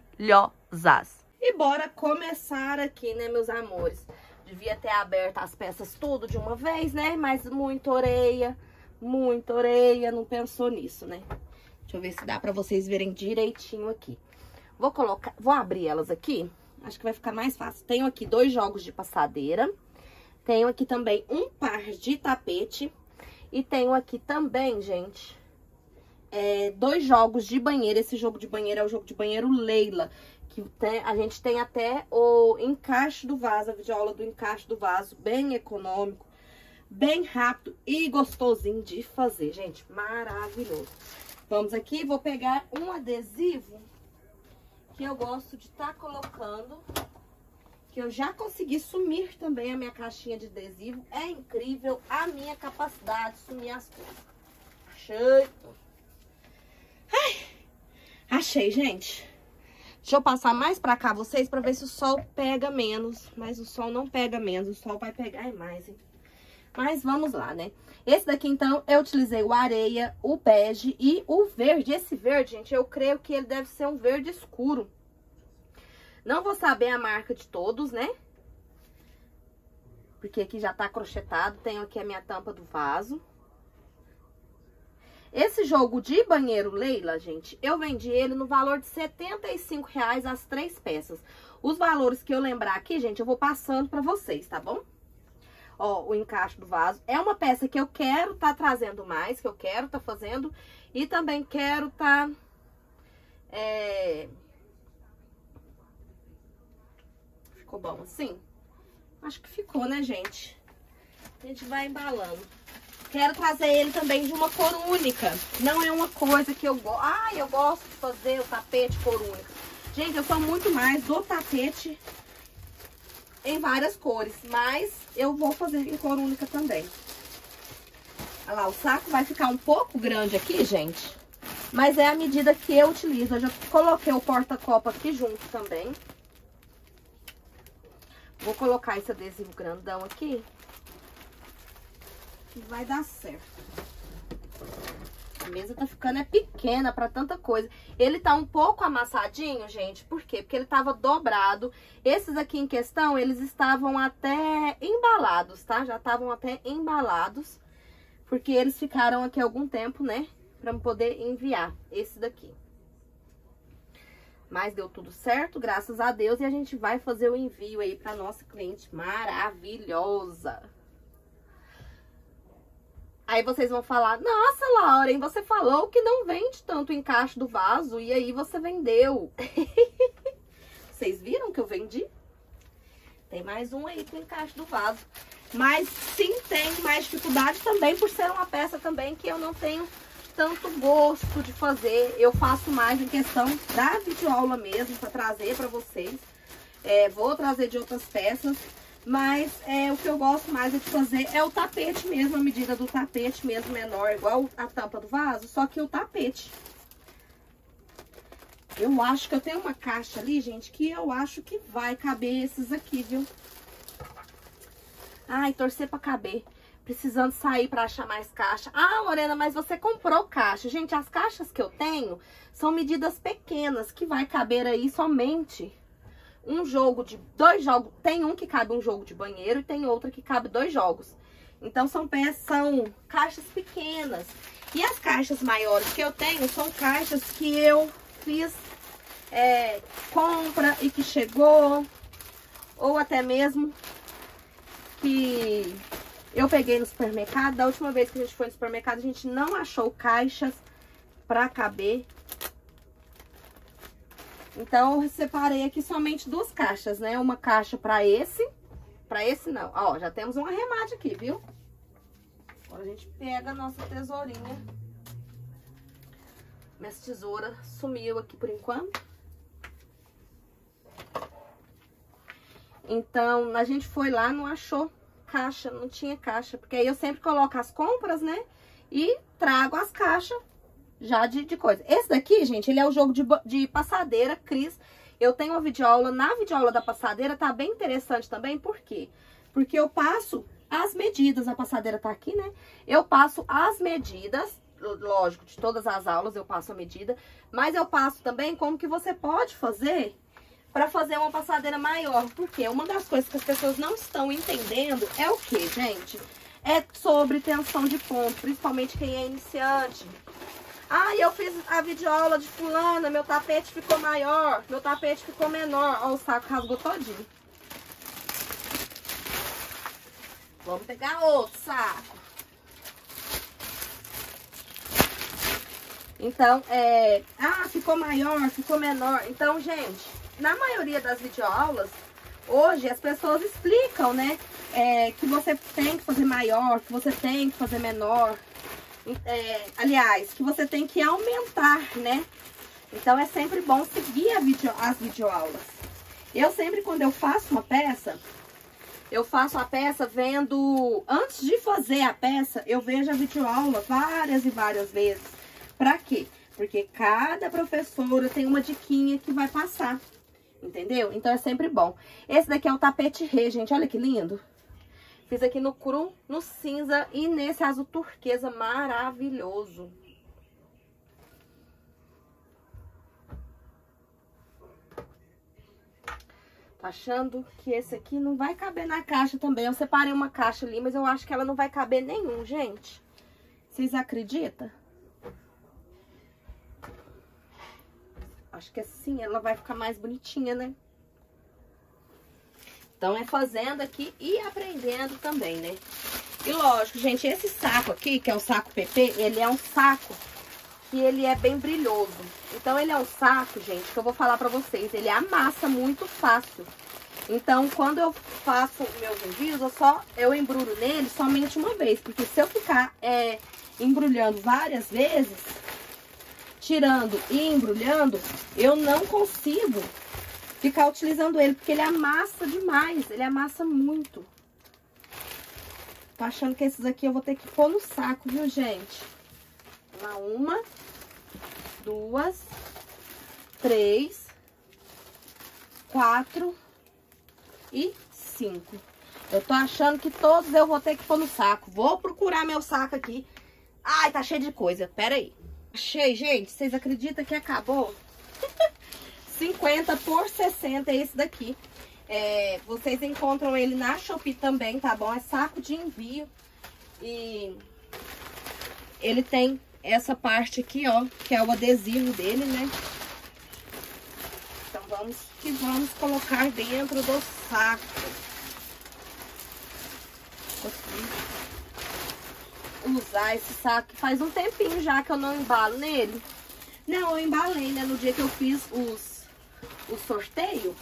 E bora começar aqui, né, meus amores? Devia ter aberto as peças tudo de uma vez, né? Mas muita orelha, não pensou nisso, né? Deixa eu ver se dá pra vocês verem direitinho aqui. Vou abrir elas aqui, acho que vai ficar mais fácil. Tenho aqui 2 jogos de passadeira, tenho aqui também um par de tapete e tenho aqui também, gente, 2 jogos de banheiro. Esse jogo de banheiro é o jogo de banheiro Leila, que a gente tem até o encaixe do vaso, a videoaula do encaixe do vaso, bem econômico, bem rápido e gostosinho de fazer, gente, maravilhoso. Vamos aqui, vou pegar um adesivo que eu gosto de estar colocando, que eu já consegui sumir também a minha caixinha de adesivo. É incrível a minha capacidade de sumir as coisas. Achei. Ai, achei, gente. Deixa eu passar mais pra cá vocês pra ver se o sol pega menos. Mas o sol não pega menos, o sol vai pegar mais, hein? Mas vamos lá, né? Esse daqui, então, eu utilizei o areia, o bege e o verde. Esse verde, gente, eu creio que ele deve ser um verde escuro. Não vou saber a marca de todos, né? Porque aqui já tá crochetado. Tenho aqui a minha tampa do vaso. Esse jogo de banheiro Leila, gente, eu vendi ele no valor de R$75 as 3 peças. Os valores que eu lembrar aqui, gente, eu vou passando pra vocês, tá bom? Ó, o encaixe do vaso. É uma peça que eu quero tá trazendo mais, que eu quero tá fazendo. E também quero tá... Ficou bom assim? Acho que ficou, né, gente? A gente vai embalando. Quero trazer ele também de uma cor única. Não é uma coisa que eu gosto. Ah, eu gosto de fazer o tapete cor única. Gente, eu sou muito mais do tapete em várias cores. Mas eu vou fazer em cor única também. Olha lá, o saco vai ficar um pouco grande aqui, gente. Mas é a medida que eu utilizo. Eu já coloquei o porta-copo aqui junto também. Vou colocar esse adesivo grandão aqui. Que vai dar certo. A mesa tá ficando pequena pra tanta coisa. Ele tá um pouco amassadinho, gente. Por quê? Porque ele tava dobrado. Esses aqui em questão, eles estavam até embalados, tá? Já estavam até embalados. Porque eles ficaram aqui algum tempo, né? Pra poder enviar esse daqui. Mas deu tudo certo, graças a Deus. E a gente vai fazer o envio aí pra nossa cliente maravilhosa. Aí vocês vão falar, nossa, Lauren, você falou que não vende tanto o encaixe do vaso e aí você vendeu. Vocês viram que eu vendi? Tem mais um aí com o encaixe do vaso. Mas sim, tem mais dificuldade também por ser uma peça também que eu não tenho tanto gosto de fazer. Eu faço mais em questão da videoaula mesmo, para trazer para vocês. Vou trazer de outras peças. Mas o que eu gosto mais de fazer é o tapete mesmo, a medida do tapete mesmo menor, igual a tampa do vaso, só que o tapete. Eu acho que eu tenho uma caixa ali, gente, que eu acho que vai caber esses aqui, viu? Ai, torcer pra caber. Precisando sair pra achar mais caixa. Ah, Lorena, mas você comprou caixa. Gente, as caixas que eu tenho são medidas pequenas, que vai caber aí somente um jogo de 2 jogos. Tem um que cabe um jogo de banheiro e tem outro que cabe 2 jogos. Então são caixas pequenas. E as caixas maiores que eu tenho são caixas que eu fiz compra e que chegou. Ou até mesmo que eu peguei no supermercado. Da última vez que a gente foi no supermercado, a gente não achou caixas pra caber. Então, eu separei aqui somente 2 caixas, né? Uma caixa pra esse não. Ó, já temos um arremate aqui, viu? Agora a gente pega a nossa tesourinha. Minha tesoura sumiu aqui por enquanto. Então, a gente foi lá, não achou caixa, não tinha caixa. Porque aí eu sempre coloco as compras, né? E trago as caixas já de coisa. Esse daqui, gente, ele é o jogo de passadeira, Cris. Eu tenho uma videoaula, na videoaula da passadeira tá bem interessante também, por quê? Porque eu passo as medidas, a passadeira tá aqui, né? Eu passo as medidas, lógico, de todas as aulas eu passo a medida, mas eu passo também como que você pode fazer para fazer uma passadeira maior. Porque uma das coisas que as pessoas não estão entendendo é o que, gente? É sobre tensão de ponto, principalmente quem é iniciante. Ah, eu fiz a videoaula de fulana, meu tapete ficou maior, meu tapete ficou menor. Ó, o saco rasgou todinho. Vamos pegar outro saco. Então, ficou maior, ficou menor. Então, gente, na maioria das videoaulas, hoje as pessoas explicam, né? Que você tem que fazer maior, que você tem que fazer menor. Aliás, que você tem que aumentar, né? Então é sempre bom seguir as videoaulas. Eu sempre, quando eu faço uma peça, eu faço a peça vendo... Antes de fazer a peça, eu vejo a videoaula várias e várias vezes. Pra quê? Porque cada professora tem uma diquinha que vai passar, entendeu? Então é sempre bom. Esse daqui é o tapete rê, gente, olha que lindo. Fiz aqui no cru, no cinza e nesse azul turquesa maravilhoso. Tô achando que esse aqui não vai caber na caixa também. Eu separei uma caixa ali, mas eu acho que ela não vai caber nenhum, gente. Vocês acreditam? Acho que assim ela vai ficar mais bonitinha, né? Então, é fazendo aqui e aprendendo também, né? E lógico, gente, esse saco aqui, que é o saco PP, ele é um saco que ele é bem brilhoso. Então, ele é um saco, gente, que eu vou falar pra vocês, ele amassa muito fácil. Então, quando eu faço meus envios, eu embrulho nele somente uma vez. Porque se eu ficar embrulhando várias vezes, tirando e embrulhando, eu não consigo ficar utilizando ele. Porque ele amassa demais, ele amassa muito. Tô achando que esses aqui eu vou ter que pôr no saco, viu, gente? Uma, 2, 3, 4 e 5. Eu tô achando que todos eu vou ter que pôr no saco. Vou procurar meu saco aqui. Ai, tá cheio de coisa. Pera aí. Achei, gente. Vocês acreditam que acabou? 50 por 60 é esse daqui. Vocês encontram ele na Shopee também, tá bom? É saco de envio. E ele tem essa parte aqui, ó, que é o adesivo dele, né? Então vamos colocar dentro do saco. Usar esse saco, que faz um tempinho já que eu não embalo nele. Não, eu embalei, né? No dia que eu fiz o sorteio.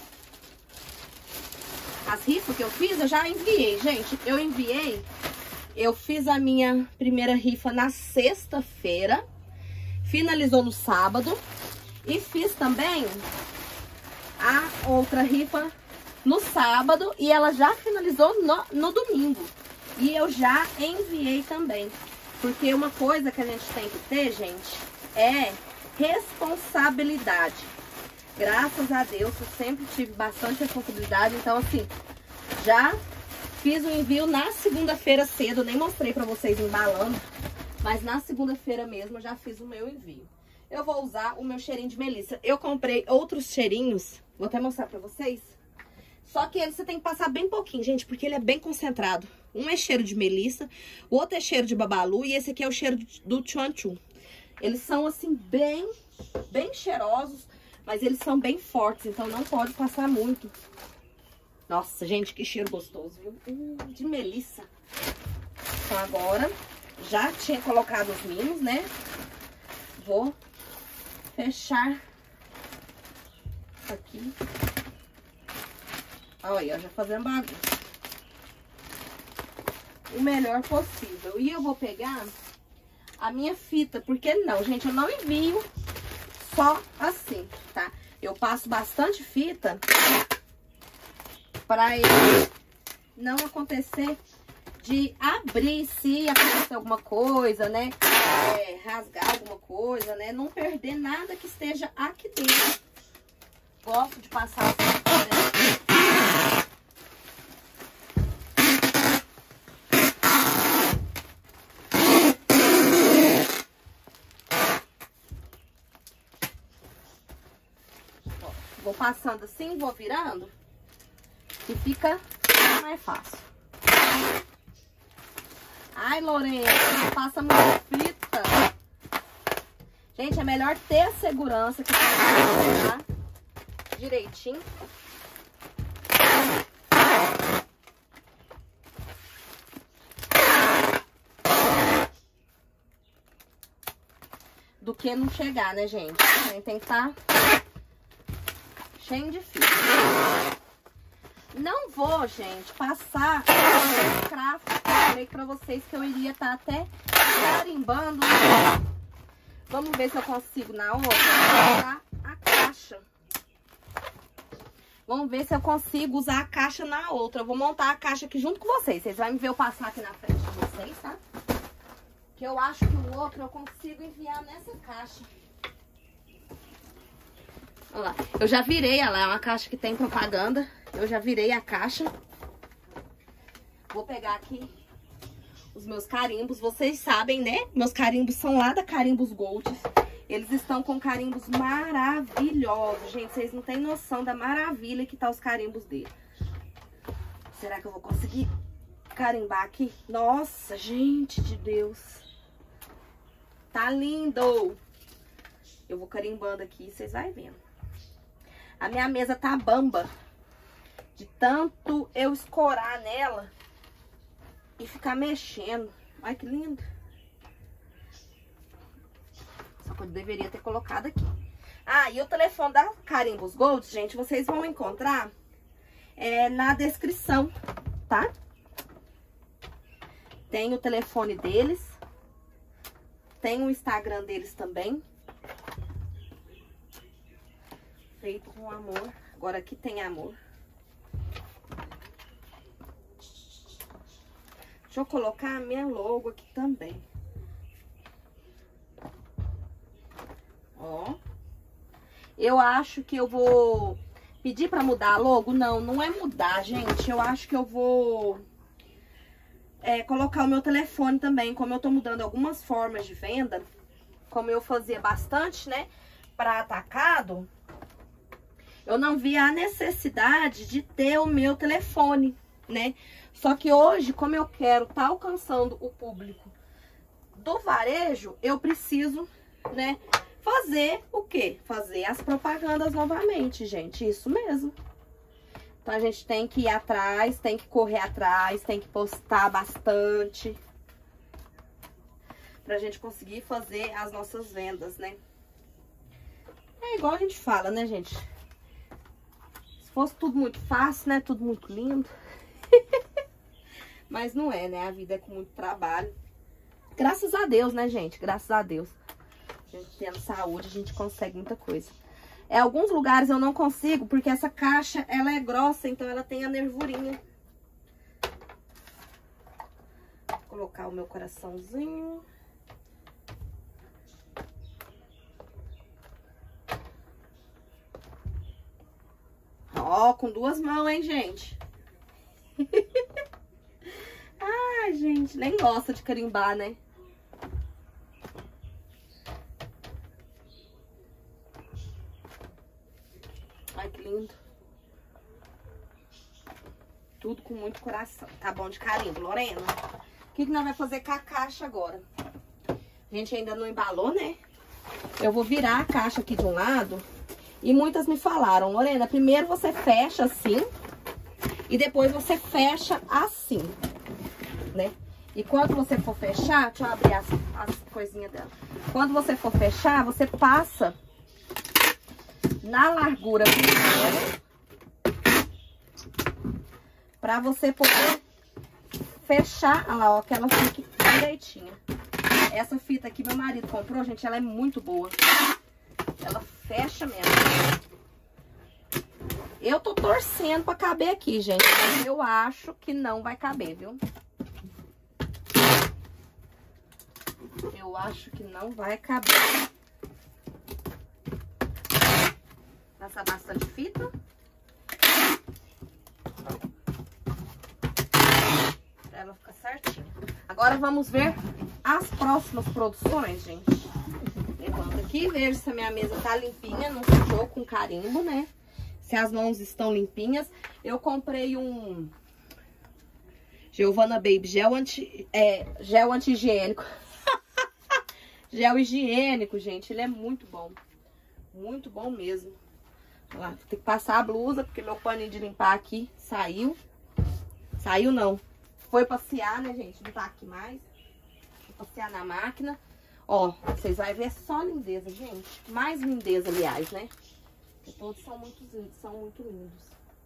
As rifas que eu fiz, eu já enviei, gente. Eu fiz a minha primeira rifa na sexta-feira. Finalizou no sábado. E fiz também a outra rifa no sábado. E ela já finalizou no domingo. E eu já enviei também. Porque uma coisa que a gente tem que ter, gente, é responsabilidade. Graças a Deus, eu sempre tive bastante responsabilidade. Então, assim, já fiz o envio na segunda-feira cedo. Nem mostrei pra vocês embalando. Mas na segunda-feira mesmo eu já fiz o meu envio. Eu vou usar o meu cheirinho de melissa. Eu comprei outros cheirinhos. Vou até mostrar pra vocês. Só que ele você tem que passar bem pouquinho, gente. Porque ele é bem concentrado. Um é cheiro de melissa, o outro é cheiro de babalu. E esse aqui é o cheiro do chuanchu. Eles são, assim, bem cheirosos. Mas eles são bem fortes, então não pode passar muito. Nossa, gente, que cheiro gostoso, viu? De melissa. Então agora, já tinha colocado os mimos, né? Vou fechar aqui. Olha, já fazendo bagunça. O melhor possível. E eu vou pegar a minha fita, porque não, gente, eu não envio só assim, tá? Eu passo bastante fita pra ele não acontecer de abrir, se acontecer alguma coisa, né? Rasgar alguma coisa, né? Não perder nada que esteja aqui dentro. Gosto de passar assim. Vou passando assim, vou virando. E fica mais fácil. Ai, Lorena, não passa muita fita. Gente, é melhor ter a segurança que vai direitinho. Do que não chegar, né, gente? A gente tem que estar cheio de fio. Não vou, gente, passar o craft. Eu falei pra vocês que eu iria estar até carimbando. Vamos ver se eu consigo na outra usar a caixa. Vamos ver se eu consigo usar a caixa na outra. Eu vou montar a caixa aqui junto com vocês. Vocês vão me ver eu passar aqui na frente de vocês, tá? Que eu acho que o outro eu consigo enviar nessa caixa. Olha lá, eu já virei, ela é uma caixa que tem propaganda. Eu já virei a caixa. Vou pegar aqui os meus carimbos. Vocês sabem, né? Meus carimbos são lá da Carimbos Gold. Eles estão com carimbos maravilhosos. Gente, vocês não têm noção da maravilha que tá os carimbos dele. Será que eu vou conseguir carimbar aqui? Nossa, gente de Deus. Tá lindo! Eu vou carimbando aqui, vocês vão vendo. A minha mesa tá bamba. De tanto eu escorar nela e ficar mexendo. Olha que lindo. Só que eu deveria ter colocado aqui. Ah, e o telefone da Carimbos Gold, gente, vocês vão encontrar na descrição, tá? Tem o telefone deles. Tem o Instagram deles também. Feito com amor. Agora aqui tem amor. Deixa eu colocar a minha logo aqui também. Ó. Eu acho que eu vou pedir pra mudar a logo. Não, não é mudar, gente. Eu acho que eu vou colocar o meu telefone também. Como eu tô mudando algumas formas de venda, como eu fazia bastante, né, pra atacado, eu não vi a necessidade de ter o meu telefone, né? Só que hoje, como eu quero tá alcançando o público do varejo, eu preciso, né, fazer o quê? Fazer as propagandas novamente, gente. Isso mesmo. Então, a gente tem que ir atrás, tem que correr atrás, tem que postar bastante. Pra gente conseguir fazer as nossas vendas, né? É igual a gente fala, né, gente? Se fosse tudo muito fácil, né? Tudo muito lindo. Mas não é, né? A vida é com muito trabalho. Graças a Deus, né, gente? Graças a Deus. A gente tendo saúde, a gente consegue muita coisa. Alguns lugares eu não consigo, porque essa caixa, ela é grossa, então ela tem a nervurinha. Vou colocar o meu coraçãozinho. Ó, com duas mãos, hein, gente? Ai, gente, nem gosta de carimbar, né? Ai, que lindo. Tudo com muito coração. Tá bom de carimbo, Lorena? O que nós vamos fazer com a caixa agora? A gente ainda não embalou, né? Eu vou virar a caixa aqui de um lado. E muitas me falaram, Lorena, primeiro você fecha assim. E depois você fecha assim, né? E quando você for fechar, deixa eu abrir as coisinhas dela. Quando você for fechar, você passa na largura primeiro, pra você poder fechar, olha lá, ó, que ela fique direitinha. Essa fita aqui meu marido comprou, gente, ela é muito boa. Ela fecha mesmo. Eu tô torcendo pra caber aqui, gente, mas eu acho que não vai caber, viu? Eu acho que não vai caber. Passar bastante fita. Pra ela ficar certinha. Agora vamos ver as próximas produções, gente. Levanta aqui, vejo se a minha mesa tá limpinha, não sujou com carimbo, né? Se as mãos estão limpinhas. Eu comprei um Giovanna Baby gel anti-higiênico. Gel higiênico, gente. Ele é muito bom. Muito bom mesmo. Olha lá, tem que passar a blusa, porque meu paninho de limpar aqui saiu. Saiu não. Foi passear, né, gente? Não tá aqui mais. Foi passear na máquina. Ó, vocês vão ver só lindeza, gente. Mais lindeza, aliás, né? Porque todos são muito lindos.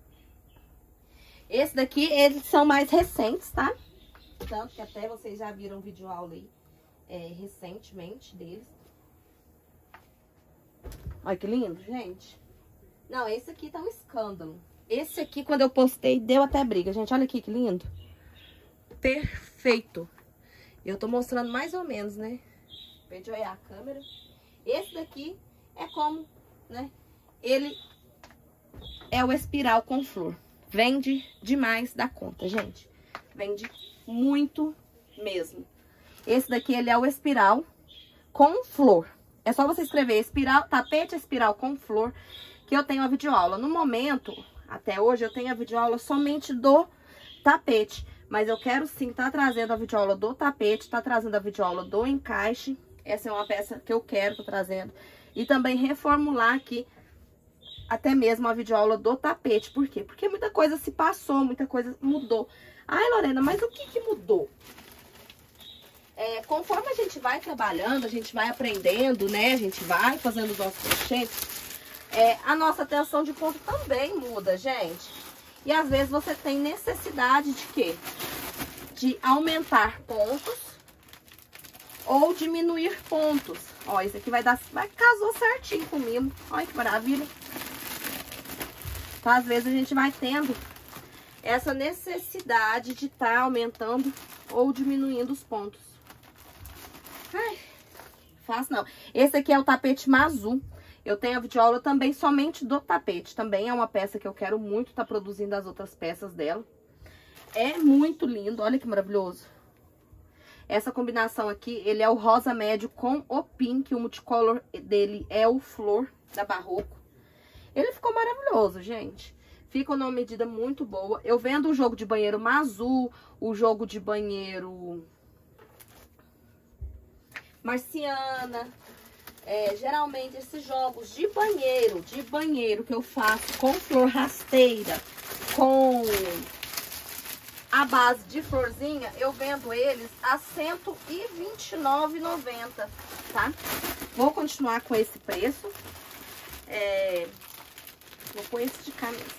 Esse daqui, eles são mais recentes, tá? Tanto que até vocês já viram vídeo aula aí. Recentemente deles. Olha que lindo, gente. Não, esse aqui tá um escândalo. Esse aqui, quando eu postei, deu até briga, gente. Olha aqui que lindo. Perfeito. Eu tô mostrando mais ou menos, né? Pede olhar a câmera. Esse daqui é como, né? Ele é o espiral com flor. Vende demais da conta, gente. Vende muito mesmo. Esse daqui, ele é o espiral com flor. É só você escrever espiral, tapete espiral com flor, que eu tenho a videoaula. No momento, até hoje, eu tenho a videoaula somente do tapete. Mas eu quero sim tá trazendo a videoaula do tapete, tá trazendo a videoaula do encaixe. Essa é uma peça que eu quero tá trazendo. E também reformular aqui até mesmo a videoaula do tapete. Por quê? Porque muita coisa se passou, muita coisa mudou. Ai, Lorena, mas o que mudou? Conforme a gente vai trabalhando, a gente vai aprendendo, né? A gente vai fazendo os nossos crochês. A nossa atenção de ponto também muda, gente. E às vezes você tem necessidade de quê? De aumentar pontos ou diminuir pontos. Ó, esse aqui casou certinho com o mimo. Olha que maravilha. Então, às vezes a gente vai tendo essa necessidade de estar aumentando ou diminuindo os pontos. Ai, fácil não. Esse aqui é o tapete Mazu. Eu tenho a videoaula também somente do tapete. Também é uma peça que eu quero muito estar produzindo as outras peças dela. É muito lindo, olha que maravilhoso. Essa combinação aqui, ele é o rosa médio com o pink. O multicolor dele é o flor da Barroco. Ele ficou maravilhoso, gente. Fica numa medida muito boa. Eu vendo o jogo de banheiro Mazu, o jogo de banheiro Marciana. Geralmente esses jogos de banheiro que eu faço com flor rasteira, com a base de florzinha, eu vendo eles a R$ 129,90, tá? Vou continuar com esse preço. Vou pôr esse de cá mesmo.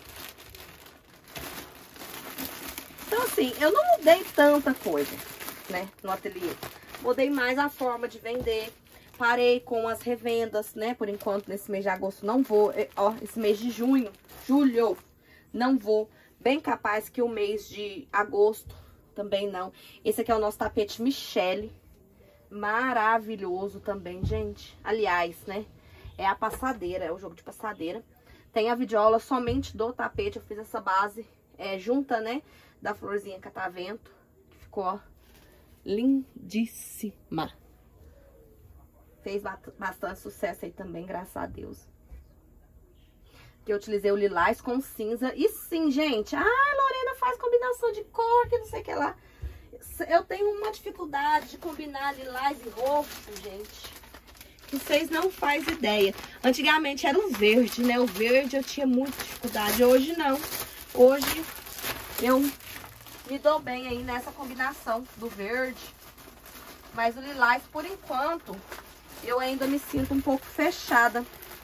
Então, assim, eu não mudei tanta coisa, né, no ateliê. Mudei mais a forma de vender. Parei com as revendas, né? Por enquanto, nesse mês de agosto não vou. Ó, esse mês de julho, não vou. Bem capaz que o mês de agosto também não. Esse aqui é o nosso tapete Michele. Maravilhoso também, gente. Aliás, né? É a passadeira, é o jogo de passadeira. Tem a videoaula somente do tapete. Eu fiz essa base junta, né? Da florzinha catavento. Que ficou, ó, lindíssima. Fez bastante sucesso aí também, graças a Deus. Que eu utilizei o lilás com cinza. E sim, gente. Ai, Lorena faz combinação de cor, que não sei o que lá. Eu tenho uma dificuldade de combinar lilás e roxo, gente. Que vocês não fazem ideia. Antigamente era o verde, né? O verde eu tinha muita dificuldade. Hoje não. Hoje eu me dou bem aí nessa combinação do verde. Mas o lilás, por enquanto, eu ainda me sinto um pouco fechada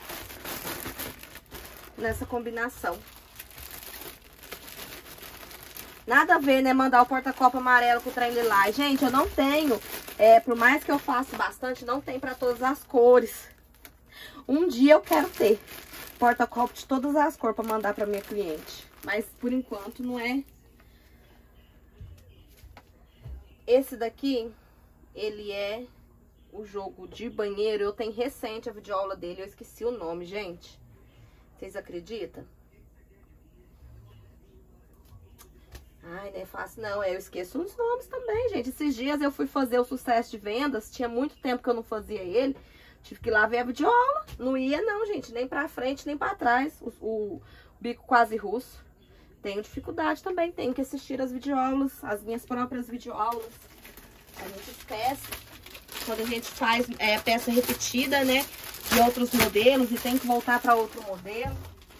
nessa combinação. Nada a ver, né? Mandar o porta-copo amarelo com o trem lilás. Gente, eu não tenho. Por mais que eu faça bastante, não tem pra todas as cores. Um dia eu quero ter porta-copo de todas as cores pra mandar pra minha cliente. Mas por enquanto não é. Esse daqui, ele é o jogo de banheiro. Eu tenho recente a videoaula dele, eu esqueci o nome, gente. Vocês acreditam? Ai, não é fácil não, eu esqueço os nomes também, gente. Esses dias eu fui fazer o sucesso de vendas, tinha muito tempo que eu não fazia ele. Tive que ir lá ver a videoaula. Não ia não, gente, nem pra frente, nem pra trás. O bico quase russo. Tenho dificuldade também, tenho que assistir as videoaulas, as minhas próprias videoaulas. A gente esquece. Quando a gente faz peça repetida, né, de outros modelos e tem que voltar para outro modelo.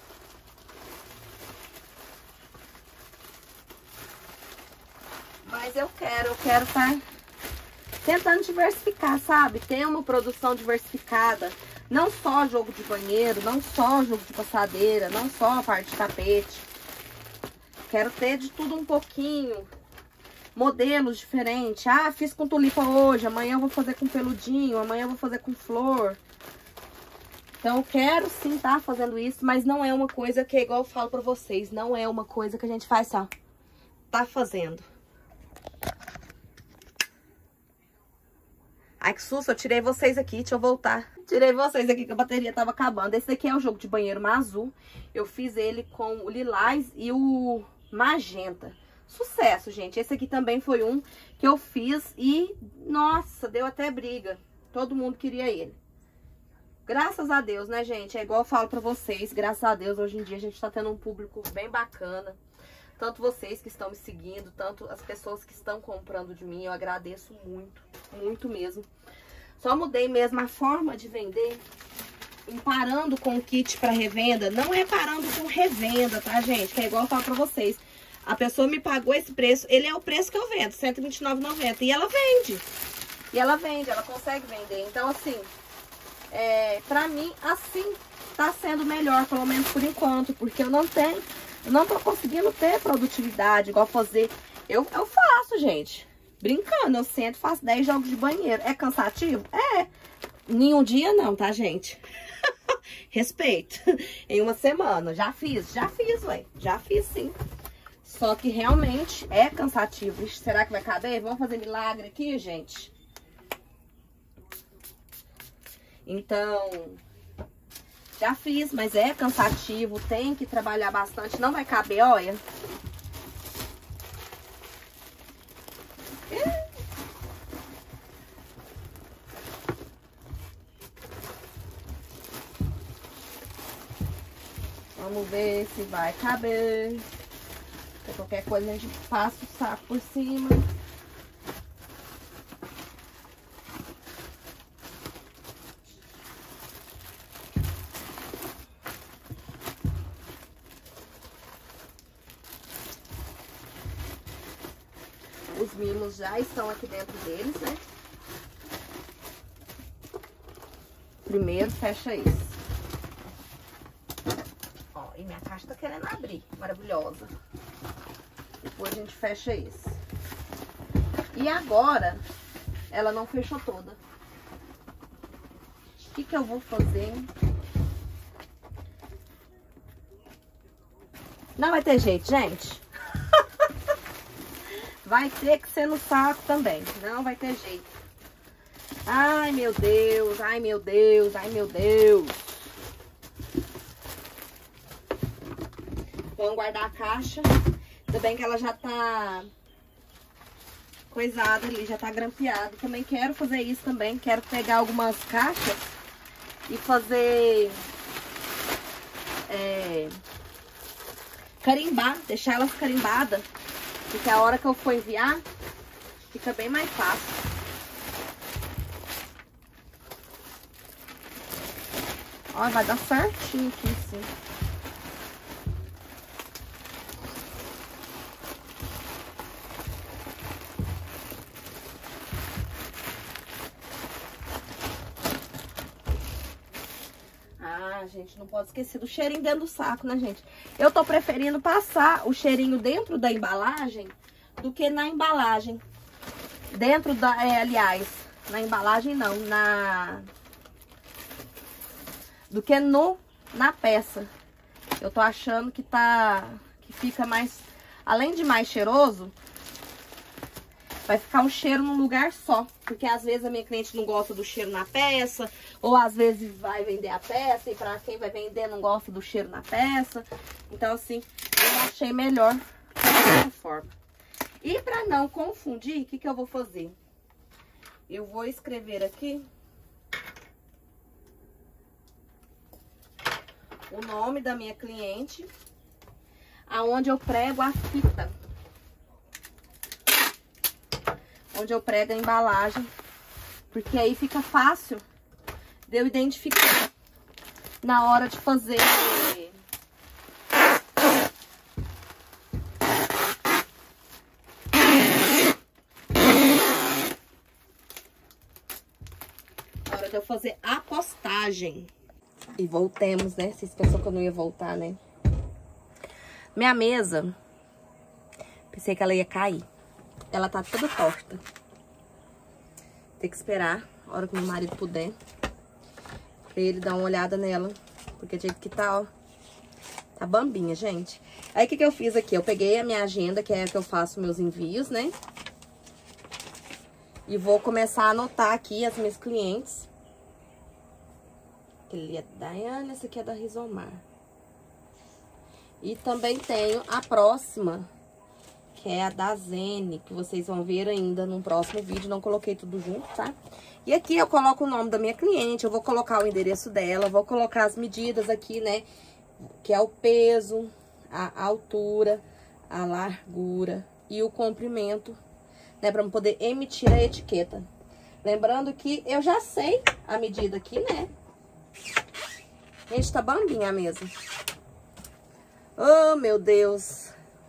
Mas eu quero estar tentando diversificar, sabe? Ter uma produção diversificada. Não só jogo de banheiro, não só jogo de passadeira, não só a parte de tapete. Quero ter de tudo um pouquinho. Modelos diferentes. Ah, fiz com tulipa hoje, amanhã eu vou fazer com peludinho, amanhã eu vou fazer com flor. Então, eu quero sim estar fazendo isso, mas não é uma coisa que, igual eu falo pra vocês, não é uma coisa que a gente faz só. Tá fazendo. Ai, que susto, eu tirei vocês aqui, deixa eu voltar. Tirei vocês aqui que a bateria tava acabando. Esse aqui é o jogo de banheiro Mazu. Eu fiz ele com o lilás e o magenta. Sucesso, gente. Esse aqui também foi um que eu fiz e, nossa, deu até briga. Todo mundo queria ele. Graças a Deus, né, gente? É igual eu falo pra vocês. Graças a Deus, hoje em dia a gente tá tendo um público bem bacana. Tanto vocês que estão me seguindo, tanto as pessoas que estão comprando de mim. Eu agradeço muito, muito mesmo. Só mudei mesmo a forma de vender. E parando com o kit pra revenda. Não é parando com revenda, tá, gente? Que é igual eu falo pra vocês. A pessoa me pagou esse preço, ele é o preço que eu vendo, R$ 129,90. E ela vende. E ela vende, ela consegue vender. Então, assim, pra mim, assim, tá sendo melhor, pelo menos por enquanto. Porque eu não tenho Eu não tô conseguindo ter produtividade, igual fazer. Eu faço, gente. Brincando, eu sento e faço 10 jogos de banheiro. É cansativo? É. Nenhum dia não, tá, gente? Respeito. Em uma semana. Já fiz, ué. Já fiz, sim. Só que realmente é cansativo. Ixi, será que vai caber? Vamos fazer milagre aqui, gente? Então, já fiz, mas é cansativo. Tem que trabalhar bastante. Não vai caber, olha. Vamos ver se vai caber. Qualquer coisa a gente passa o saco por cima. Os mimos já estão aqui dentro deles, né? Primeiro fecha isso. Ó, e minha caixa tá querendo abrir. Maravilhosa. Depois a gente fecha isso. E agora, ela não fechou toda. O que eu vou fazer? Não vai ter jeito, gente. Vai ter que ser no saco também. Não vai ter jeito. Ai, meu Deus. Ai, meu Deus. Ai, meu Deus. Vamos guardar a caixa. Ainda bem que ela já tá coisada ali, já tá grampeada. Também quero fazer isso também. Quero pegar algumas caixas e fazer... carimbar. Deixar elas carimbadas. Porque a hora que eu for enviar, fica bem mais fácil. Ó, vai dar certinho aqui, sim. Ah, gente, não pode esquecer do cheirinho dentro do saco, né, gente? Eu tô preferindo passar o cheirinho dentro da embalagem do que na embalagem. Dentro da... aliás, na embalagem não, do que na peça. Eu tô achando que fica mais... Além de mais cheiroso, vai ficar um cheiro num lugar só. Porque às vezes a minha cliente não gosta do cheiro na peça. Ou às vezes vai vender a peça. E pra quem vai vender não gosta do cheiro na peça. Então assim, eu achei melhor dessa forma. E pra não confundir, o que eu vou fazer? Eu vou escrever aqui o nome da minha cliente. Aonde eu prego a fita. Onde eu prego a embalagem, porque aí fica fácil de eu identificar na hora de fazer a postagem. E voltemos, né? Vocês pensam que eu não ia voltar, né? Minha mesa, pensei que ela ia cair. Ela tá toda torta. Tem que esperar a hora que meu marido puder, pra ele dar uma olhada nela. Porque do jeito que tá, ó, tá bambinha, gente. Aí, o que eu fiz aqui? Eu peguei a minha agenda, que é a que eu faço meus envios, né? E vou começar a anotar aqui as minhas clientes. Aquele é da Daiane, essa aqui é da Rizomar. E também tenho a próxima, que é a da Zene, que vocês vão ver ainda no próximo vídeo. Não coloquei tudo junto, tá? E aqui eu coloco o nome da minha cliente, eu vou colocar o endereço dela, vou colocar as medidas aqui, né? Que é o peso, a altura, a largura e o comprimento, né? Pra eu poder emitir a etiqueta. Lembrando que eu já sei a medida aqui, né? Gente, tá bambinha a mesa. Oh, meu Deus.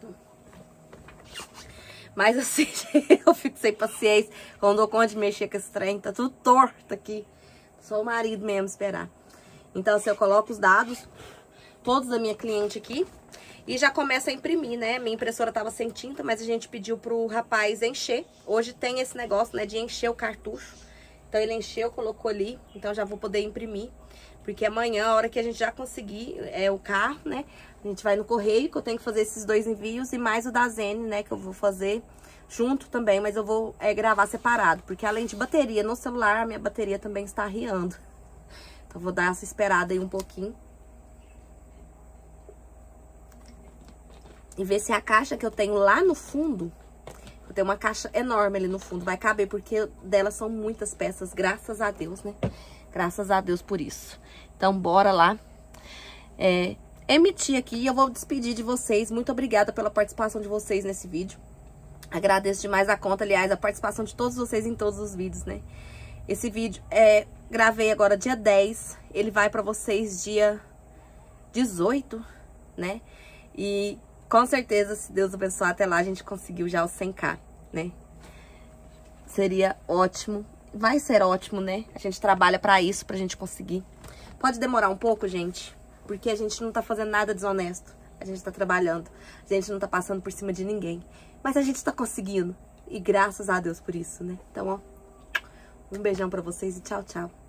Mas assim, eu fico sem paciência. Quando eu conto de mexer com esse trem, tá tudo torto aqui. Só o marido mesmo esperar. Então, assim, eu coloco os dados, todos da minha cliente aqui. E já começa a imprimir, né? Minha impressora tava sem tinta, mas a gente pediu pro rapaz encher. Hoje tem esse negócio, né, de encher o cartucho. Então ele encheu, colocou ali, então já vou poder imprimir. Porque amanhã, a hora que a gente já conseguir o carro, né, a gente vai no correio, que eu tenho que fazer esses 2 envios e mais o da Zene, né, que eu vou fazer junto também, mas eu vou gravar separado. Porque além de bateria no celular, a minha bateria também está arriando. Então vou dar essa esperada aí um pouquinho. E ver se a caixa que eu tenho lá no fundo, eu tenho uma caixa enorme ali no fundo, vai caber, porque delas são muitas peças, graças a Deus, né? Graças a Deus por isso. Então, bora lá. Emitir aqui e eu vou despedir de vocês. Muito obrigada pela participação de vocês nesse vídeo. Agradeço demais a conta, aliás, a participação de todos vocês em todos os vídeos, né? Esse vídeo gravei agora dia 10, ele vai pra vocês dia 18, né? E com certeza, se Deus abençoar, até lá a gente conseguiu já o 100k, né? Seria ótimo, vai ser ótimo, né? A gente trabalha pra isso, pra gente conseguir. Pode demorar um pouco, gente, porque a gente não tá fazendo nada desonesto. A gente tá trabalhando, a gente não tá passando por cima de ninguém. Mas a gente tá conseguindo, e graças a Deus por isso, né? Então, ó, um beijão pra vocês e tchau, tchau.